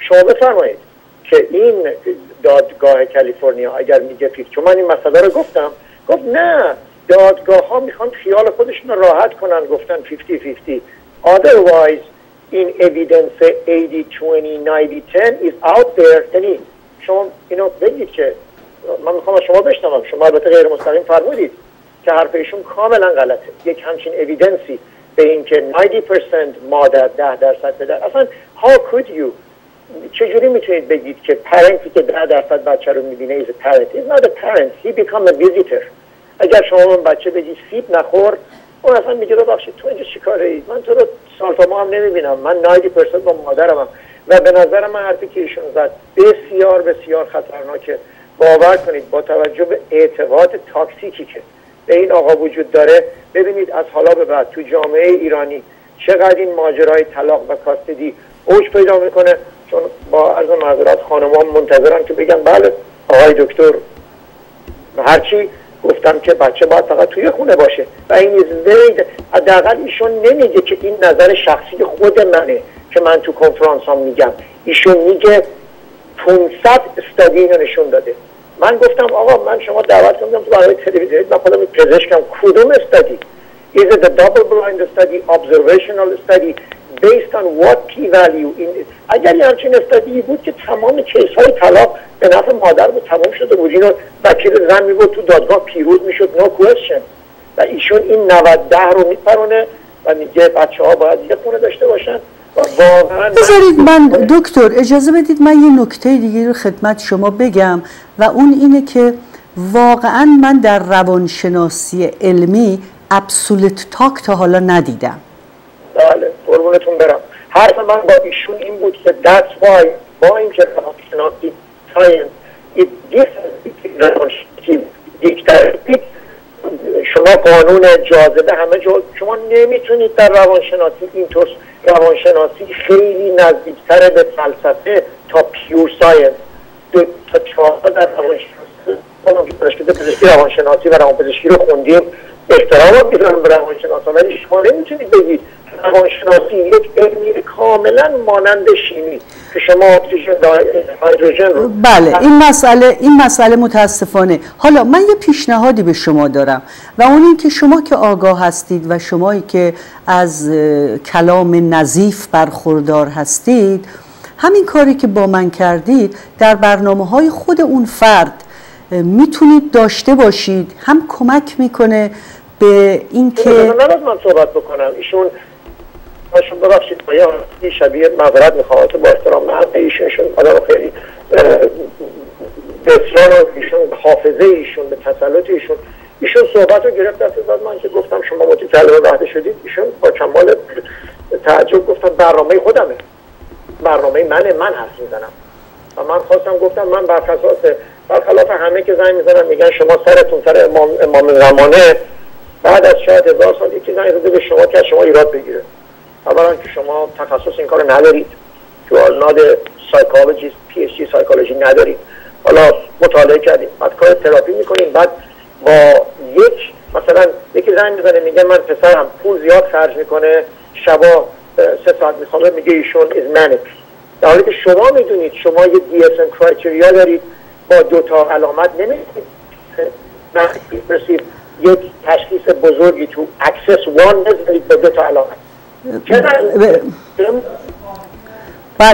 شما بفرمایید که این دادگاه کالیفرنیا اگر میگه فیف، چون من این مسئله رو گفتم، گفت نه دادگاه ها میخوان خیال خودشون رو راحت کنن، گفتن پنجاه پنجاه otherwise in evidence eighty twenty ninety ten is out there. یعنی شما اینو بگید که من میخوام از شما بشنوم، شما البته غیر مستقیم فرمودید که حرف ایشون کاملا غلطه. یک همچین اویدنسی به این که نود درصد مادر ده درصد پدر، اصلا how could you چجوری میتونید بگید که پرنتی که ده درصد بچه رو میبینه is a parent is not a parent he become a visitor. اگر شما من بچه بگید سیب نخور، اون اصلا میگه ببخشید تو اینجا چیکاره ای، من تو رو سال تا ما هم نمیبینم، من نود درصد با مادرمم. و به نظر من حرفی که ایشون زد بسیار بسیار خطرناکه. باور کنید با توجه به اعتقاد تاکسیکی که به این آقا وجود داره، ببینید از حالا به بعد تو جامعه ایرانی چقدر این ماجرای طلاق و کاستدی اوج پیدا میکنه. چون با عرض معذرت خانم‌ها منتظرن که بگن بله آقای دکتر هرچی گفتم که بچه باید فقط توی خونه باشه و این حداقل ایشون نمیگه که این نظر شخصی خود منه که من تو کنفرانس هم میگم، ایشون میگه پانصد استادی اینو نشون داده. من گفتم آقا من شما دعوت کردم تو برنامه تلویزیونی، من خودم پزشکم، کدوم استادی؟ Is it a double blind study, observational study based on what p value in it؟ اگر یه همچین استادی بود که تمام کیس های طلاق به نفع مادر بود تمام شده بود، اینو وکیل زن میبود تو دادگاه پیروز میشد no question. و ایشون این نود ده رو میپرونه و میگه بچه ها باید یه خونه داشته باشن. بذارید من دکتر اجازه بدید من یه نکته دیگه رو خدمت شما بگم و اون اینه که واقعا من در روانشناسی علمی ابسولوت تاک تا حالا ندیدم. بله قربونتون برم. حرف من با ایشون این بود که that's why با این که روانشناسی ساینس it different روانشناسی دیکتاتوری، شما قانون جاذبه همه جا، شما نمیتونید در روانشناسی اینطور، روانشناسی خیلی نزدیکتره به فلسفه تا پیور ساینس. دو تا چهار در روانشناسی پزشکی پزشکی روانشناسی و روانپزشکی رو خوندیم، احترام میذارم به روانشناسا، ولی شما نمیتونید بگید روانشناسی یک علمی کاملا مانند شیمی که شما اکسیژن هیدروژن رو بله این مسئله این مسئله متاسفانه. حالا من یه پیشنهادی به شما دارم و اون این که شما که آگاه هستید و شمایی که از کلام نظیف برخوردار هستید، همین کاری که با من کردید در برنامه‌های خود اون فرد میتونید داشته باشید، هم کمک میکنه به این که من من صحبت بکنم. ایشون ایشون ببخشید با یه شبیه معذرت میخوام با احترام، من ایشون آدم خیلی بسیار، ایشون حافظه ایشون به تسلط ایشون ایشون صحبت رو گرفت دست داد من که گفتم شما متکلم وحده شدید، ایشون با کمال تعجب گفتن برنامه خودمه، برنامه منه، من حرف میزنم. و من خواستم گفتم من برخلاف برخلاف همه که زنگ میزنن میگن شما سرتون سر امام, امام زمانه، بعد از شاید هزار سال یکی زنگ زده به شما که از شما ایراد بگیره. اولا که شما تخصص این کارو ندارید، تو آلناد سایکولوژیست پی اچ دی سایکولوژی ندارید، حالا مطالعه کردیم، بعد کار تراپی میکنیم، بعد با یک مثلا یکی زنگ میزنه میگه من پسرم پول زیاد خرج میکنه، شبا سه ساعت میخوابه، میگه ایشون از منیک، در حالی که شما میدونید شما یه دی اس ام کرایتریا دارید با دو تا علامت نمیتونید برسید یک تشخیص بزرگی تو اکسس وان نذارید با دو تا علامت. بله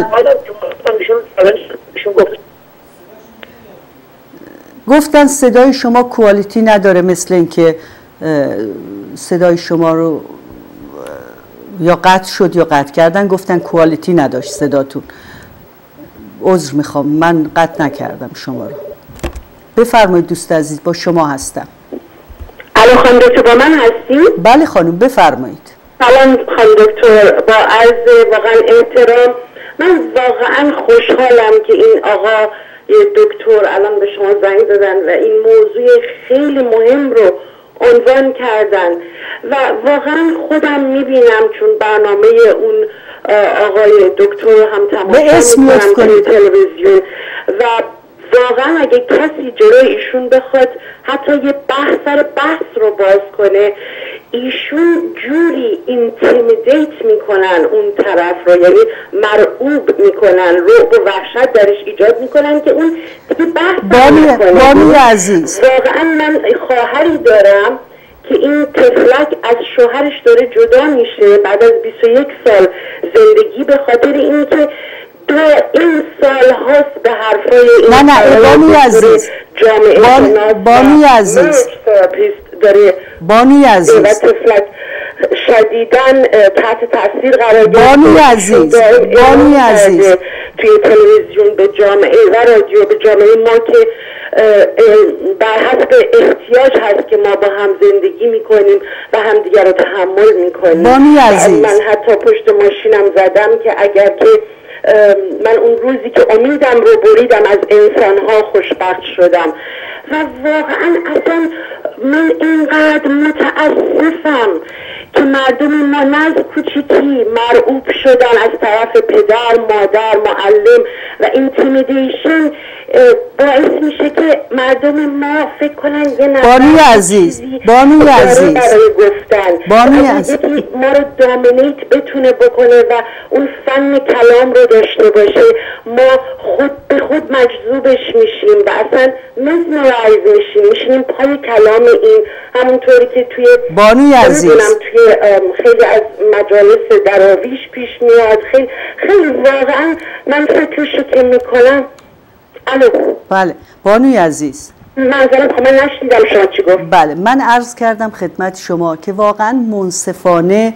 گفتن صدای شما کوالیتی نداره، مثل اینکه صدای شما رو یا قطع شد یا قطع کردن، گفتن کوالیتی نداشت صداتون. عذر میخوام من قطع نکردم شما رو. بفرمایید دوست عزیز، با شما هستم. الو خانم دکتر با من هستید؟ بله خانم بفرمایید. سلام خانم دکتر، با عرض واقعا احترام، من واقعا خوشحالم که این آقا دکتر الان به شما زنگ دادن و این موضوع خیلی مهم رو عنوان کردن و واقعا خودم میبینم چون برنامه اون آقای دکتر هم تماشا میکنم توی تلویزیون و واقعا اگه کسی جلوی ایشون بخواد حتی یه بحث سر بحث رو باز کنه، ایشون جوری اینتیمیدیت میکنن اون طرف رو، یعنی مرعوب میکنن، رعب و وحشت درش ایجاد میکنن که اون دیگه بحث نمیکنه. بانی عزیز، واقعا من خواهری دارم که این طفلک از شوهرش داره جدا میشه بعد از بیست و یک سال زندگی به خاطر اینکه دو این سال هاست به حرفای این نه نه بانی عزیز، جامعه بان بانی عزیز داره بانی عزیز و طفلک شدیداً تحت تاثیر قرار گرفته. بانی عزیز بانی عزیز توی تلویزیون به جامعه و رادیو به جامعه ما که بر حسب احتیاج هست که ما با هم زندگی میکنیم و همدیگر رو تحمل میکنیم. بانی عزیز، من حتی پشت ماشینم زدم که اگر که من اون روزی که امیدم رو بریدم از انسانها خوشبخت شدم و واقعا اصلا من اینقدر متاسفم که مردم ما نز کوچیکی مرعوب شدن از طرف پدر، مادر، معلم و اینتیمیدیشن باعث میشه که مردم ما فکر کنن یه نفر بانی عزیز بانی عزیز برای گفتن بانی عزیز ما رو دامینیت بتونه بکنه و اون فن کلام رو داشته باشه، ما خود به خود مجذوبش میشیم و اصلا مزمرایز میشیم میشیم پای کلام این، همونطوری که توی بانی عزیز توی خیلی از مجالس دراویش پیش میاد. خیلی خیلی واقعا من فکرشو که میکنم. الو بله بانی عزیز، منظرم خب من نشنیدم شما چی گفت. بله من عرض کردم خدمت شما که واقعا منصفانه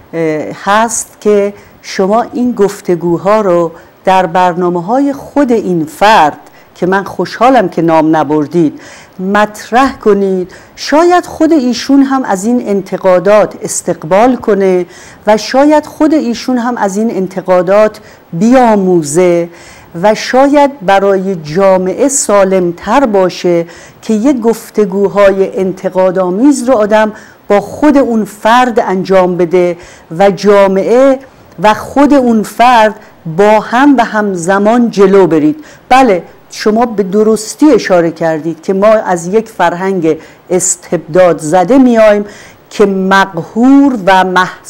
هست که شما این گفتگوها رو در برنامه‌های خود این فرد که من خوشحالم که نام نبردید مطرح کنید. شاید خود ایشون هم از این انتقادات استقبال کنه و شاید خود ایشون هم از این انتقادات بیاموزه و شاید برای جامعه سالمتر باشه که یک گفتگوهای انتقادآمیز رو آدم با خود اون فرد انجام بده و جامعه و خود اون فرد با هم و همزمان جلو برید. بله شما به درستی اشاره کردید که ما از یک فرهنگ استبداد زده میایم که مقهور و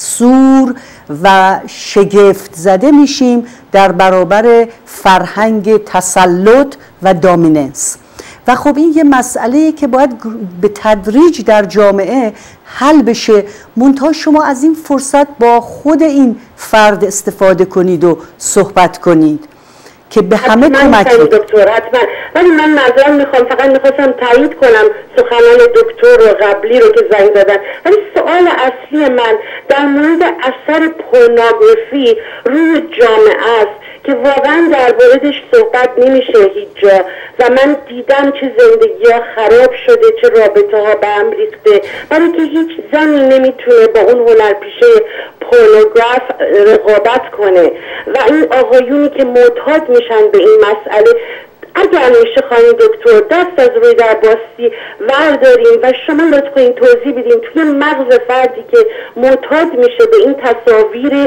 محصور و شگفت زده میشیم در برابر فرهنگ تسلط و دامیننس و خب این یه مسئله که باید به تدریج در جامعه حل بشه. منتها شما از این فرصت با خود این فرد استفاده کنید و صحبت کنید که به همه کمک کنید. دکتر حتما، ولی من معذرت میخوام، فقط میخواستم تایید کنم سخنان دکتر رو قبلی رو که زنگ زدن، ولی سوال اصلی من در مورد اثر پورنوگرافی روی جامعه است که واقعا در موردش صحبت نمیشه هیچ جا و من دیدم چه زندگی ها خراب شده، چه رابطه ها به هم ریخته، برای که هیچ زنی نمیتونه با اون هنرپیشه پورنوگراف رقابت کنه و این آقایونی که معتاد میشن به این مسئله، اگر میشه خانم دکتر دست از روی در باستی ورداریم و شما لطف کنین توضیح بدین توی مغز فردی که معتاد میشه به این تصاویر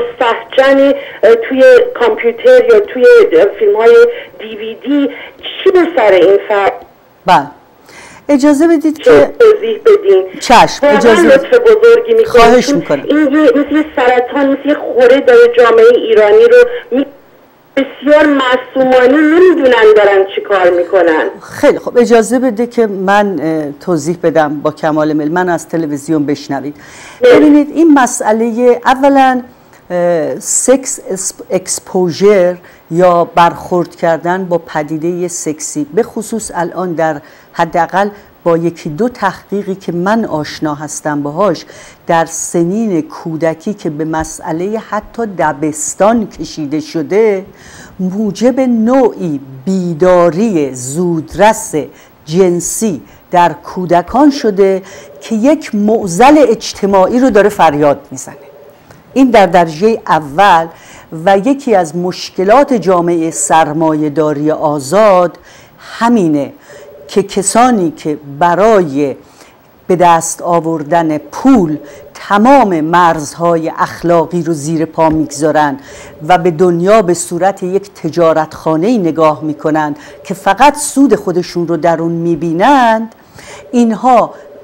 مستهجن توی کامپیوتر یا توی فیلم های دیویدی چی به سر این فرد؟ بله اجازه بدید که توضیح بدین. چشم اجازه لطف بزرگی میکنم. خواهش میکنم. این یه مثل سرطان، مثل خوره داره جامعه ایرانی رو می بسیار معصومانه نمیدونن دارن چی کار میکنن. خیلی خب اجازه بده که من توضیح بدم با کمال میل. من از تلویزیون بشنوید. ببینید این مسئله اولا سکس اکسپوژر یا برخورد کردن با پدیده سکسی به خصوص الان در حداقل با یکی دو تحقیقی که من آشنا هستم باهاش در سنین کودکی که به مسئله حتی دبستان کشیده شده موجب نوعی بیداری زودرس جنسی در کودکان شده که یک معضل اجتماعی رو داره فریاد میزنه. این در درجه اول و یکی از مشکلات جامعه سرمایه‌داری آزاد همینه که کسانی که برای به دست آوردن پول تمام مرزهای اخلاقی رو زیر پا میگذارن و به دنیا به صورت یک تجارتخانه‌ای نگاه میکنند که فقط سود خودشون رو در اون میبینند، اینها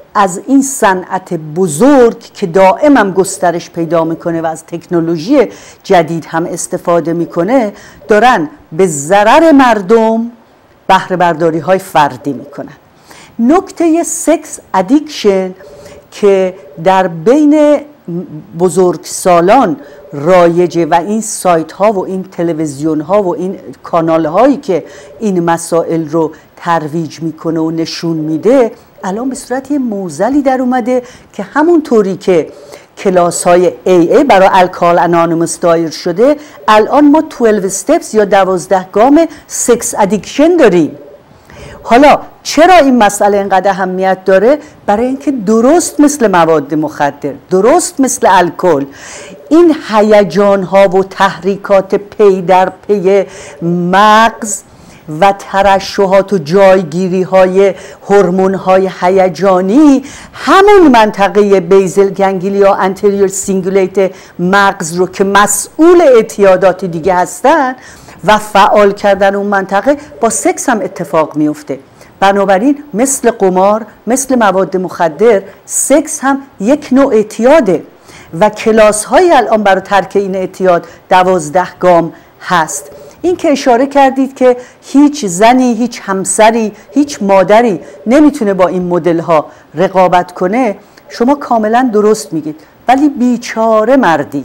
از این صنعت بزرگ که دائما گسترش پیدا میکنه و از تکنولوژی جدید هم استفاده میکنه دارن به ضرر مردم بهره برداری های فردی میکنن. نکته سکس ادیکشن که در بین بزرگسالان رایجه و این سایت ها و این تلویزیون ها و این کانال هایی که این مسائل رو ترویج میکنه و نشون میده الان به صورت یه موزلی در اومده که همون طوری که کلاس های ای ای برای الکال انانیمس دایر شده، الان ما دوازده steps یا دوازده گام سکس ادیکشن داریم. حالا چرا این مسئله اینقدر اهمیت داره؟ برای اینکه درست مثل مواد مخدر، درست مثل الکل، این هیجان ها و تحریکات پی در پی مغز و ترشحات و جایگیری های هورمون های هیجانی همون منطقه بیزل گنگلیا انتریور سینگولیت مغز رو که مسئول اعتیادات دیگه هستن و فعال کردن اون منطقه با سکس هم اتفاق میفته. بنابراین مثل قمار، مثل مواد مخدر، سکس هم یک نوع اعتیاده و کلاس های الان برای ترک این اعتیاد دوازده گام هست. این که اشاره کردید که هیچ زنی، هیچ همسری، هیچ مادری نمیتونه با این مدل ها رقابت کنه، شما کاملا درست میگید. ولی بیچاره مردی،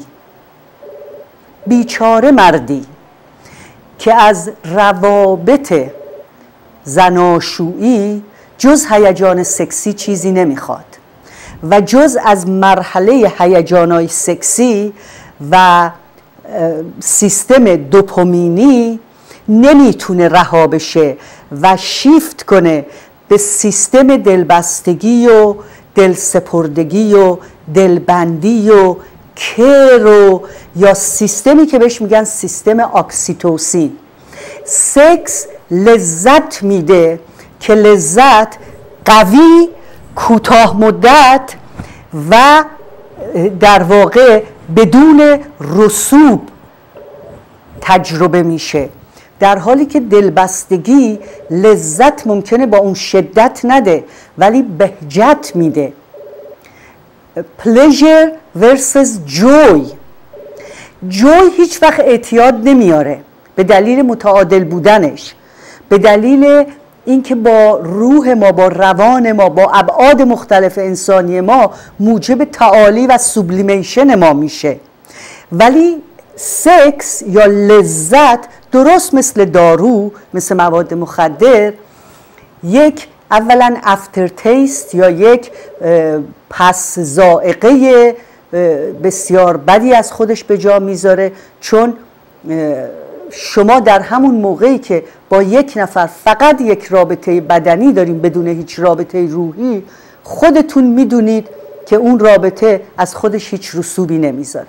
بیچاره مردی که از روابط زناشویی جز هیجان سکسی چیزی نمیخواد و جز از مرحله هیجانای سکسی و سیستم دوپامینی نمیتونه رها بشه و شیفت کنه به سیستم دلبستگی و دلسپردگی و دلبندی و کیر و یا سیستمی که بهش میگن سیستم اکسیتوسین. سکس لذت میده که لذت قوی، کوتاه مدت و در واقع بدون رسوب تجربه میشه، در حالی که دلبستگی لذت ممکنه با اون شدت نده ولی بهجت میده. pleasure versus joy. joy هیچ وقت اعتیاد نمیاره به دلیل متعادل بودنش، به دلیل اینکه با روح ما، با روان ما، با ابعاد مختلف انسانی ما موجب تعالی و سوبلیمیشن ما میشه. ولی سکس یا لذت درست مثل دارو، مثل مواد مخدر، یک اولا افتر تیست یا یک پس ذائقه بسیار بدی از خودش به جا میذاره، چون شما در همون موقعی که با یک نفر فقط یک رابطه بدنی داریم بدون هیچ رابطه روحی، خودتون میدونید که اون رابطه از خودش هیچ رسوبی نمیذاره،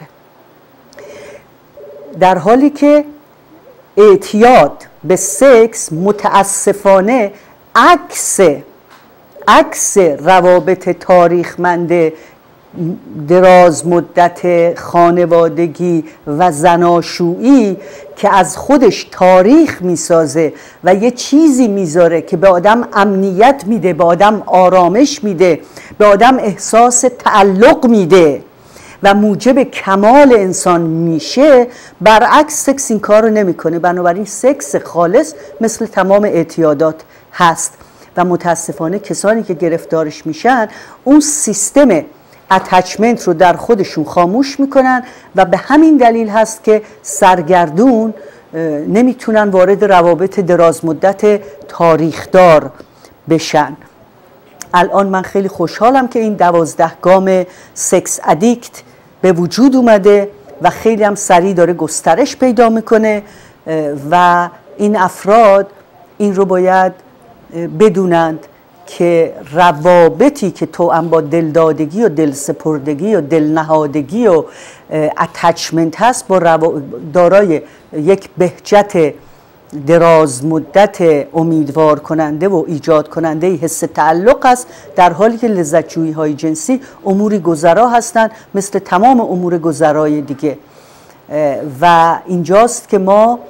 در حالی که اعتیاد به سکس متاسفانه عکس عکس روابط تاریخمند دراز مدت خانوادگی و زناشویی که از خودش تاریخ میسازه و یه چیزی میذاره که به آدم امنیت میده، به آدم آرامش میده، به آدم احساس تعلق میده و موجب کمال انسان میشه، برعکس سکس این کار رو نمیکنه. بنابراین سکس خالص مثل تمام اعتیادات هست و متاسفانه کسانی که گرفتارش میشن اون سیستم اتچمنت رو در خودشون خاموش میکنن و به همین دلیل هست که سرگردون نمیتونن وارد روابط دراز مدت تاریخدار بشن. الان من خیلی خوشحالم که این دوازده گام سکس ادیکت به وجود اومده و خیلی هم سریع داره گسترش پیدا میکنه و این افراد این رو باید بدونند که روابطی که توأم با دلدادگی و دلسپردگی و دلنهادگی و اتچمنت هست با رو... دارای یک بهجت دراز مدت امیدوار کننده و ایجاد کننده حس تعلق است، در حالی که لذت‌جویی های جنسی اموری گذرا هستند مثل تمام امور گذرای دیگه. و اینجاست که ما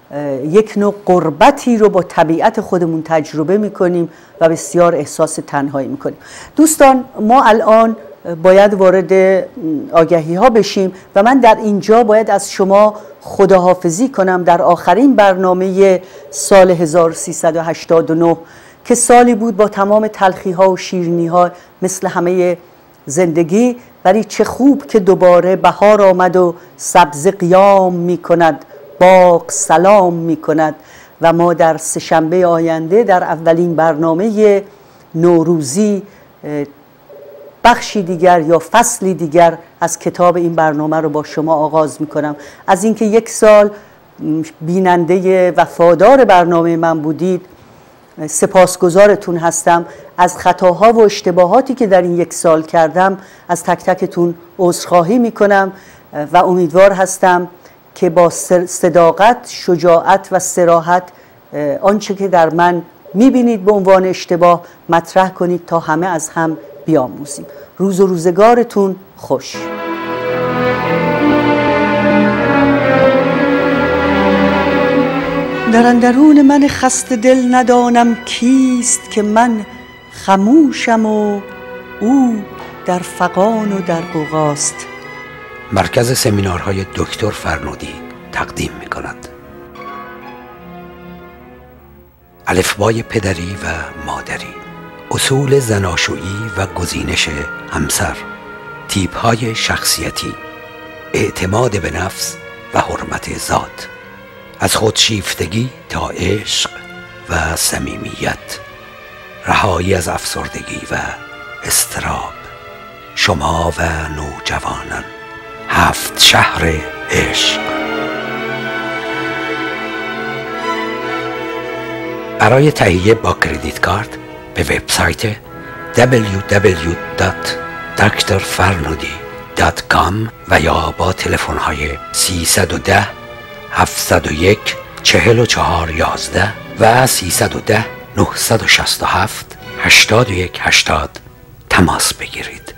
یک نوع غربتی رو با طبیعت خودمون تجربه میکنیم و بسیار احساس تنهایی میکنیم. دوستان، ما الان باید وارد آگهی ها بشیم و من در اینجا باید از شما خداحافظی کنم در آخرین برنامه سال هزار و سیصد و هشتاد و نه که سالی بود با تمام تلخی ها و شیرینی ها مثل همه زندگی، ولی چه خوب که دوباره بهار آمد و سبزه قیام می کند، باغ سلام می کند و ما در سه‌شنبه آینده در اولین برنامه نوروزی بخشی دیگر یا فصلی دیگر از کتاب این برنامه رو با شما آغاز می کنم. از اینکه یک سال بیننده وفادار برنامه من بودید سپاسگزارتون هستم. از خطاها و اشتباهاتی که در این یک سال کردم از تک تکتون عذرخواهی می کنم و امیدوار هستم که با صداقت، شجاعت و صراحت آنچه که در من میبینید به عنوان اشتباه مطرح کنید تا همه از هم بیاموزیم. روز و روزگارتون خوش. در اندرون من خسته دل ندانم کیست که من خموشم و او در فغان و در غوغاست. مرکز سمینارهای دکتر فرنودی تقدیم می کند. الفبای پدری و مادری، اصول زناشویی و گزینش همسر، تیپ‌های شخصیتی، اعتماد به نفس و حرمت ذات، از خودشیفتگی تا عشق و صمیمیت، رهایی از افسردگی و اضطراب، شما و نوجوانان، هفت شهر عشق. برای تهیه با کردیت کارت به وبسایت دبلیو دبلیو دبلیو دات دکتر فرنودی دات کام و یا با تلفن های سیصد و ده هفتصد و یک چهل و چهار یازده و سیصد و ده نهصد و شصت و هفت هشتاد و یک هشتاد تماس بگیرید.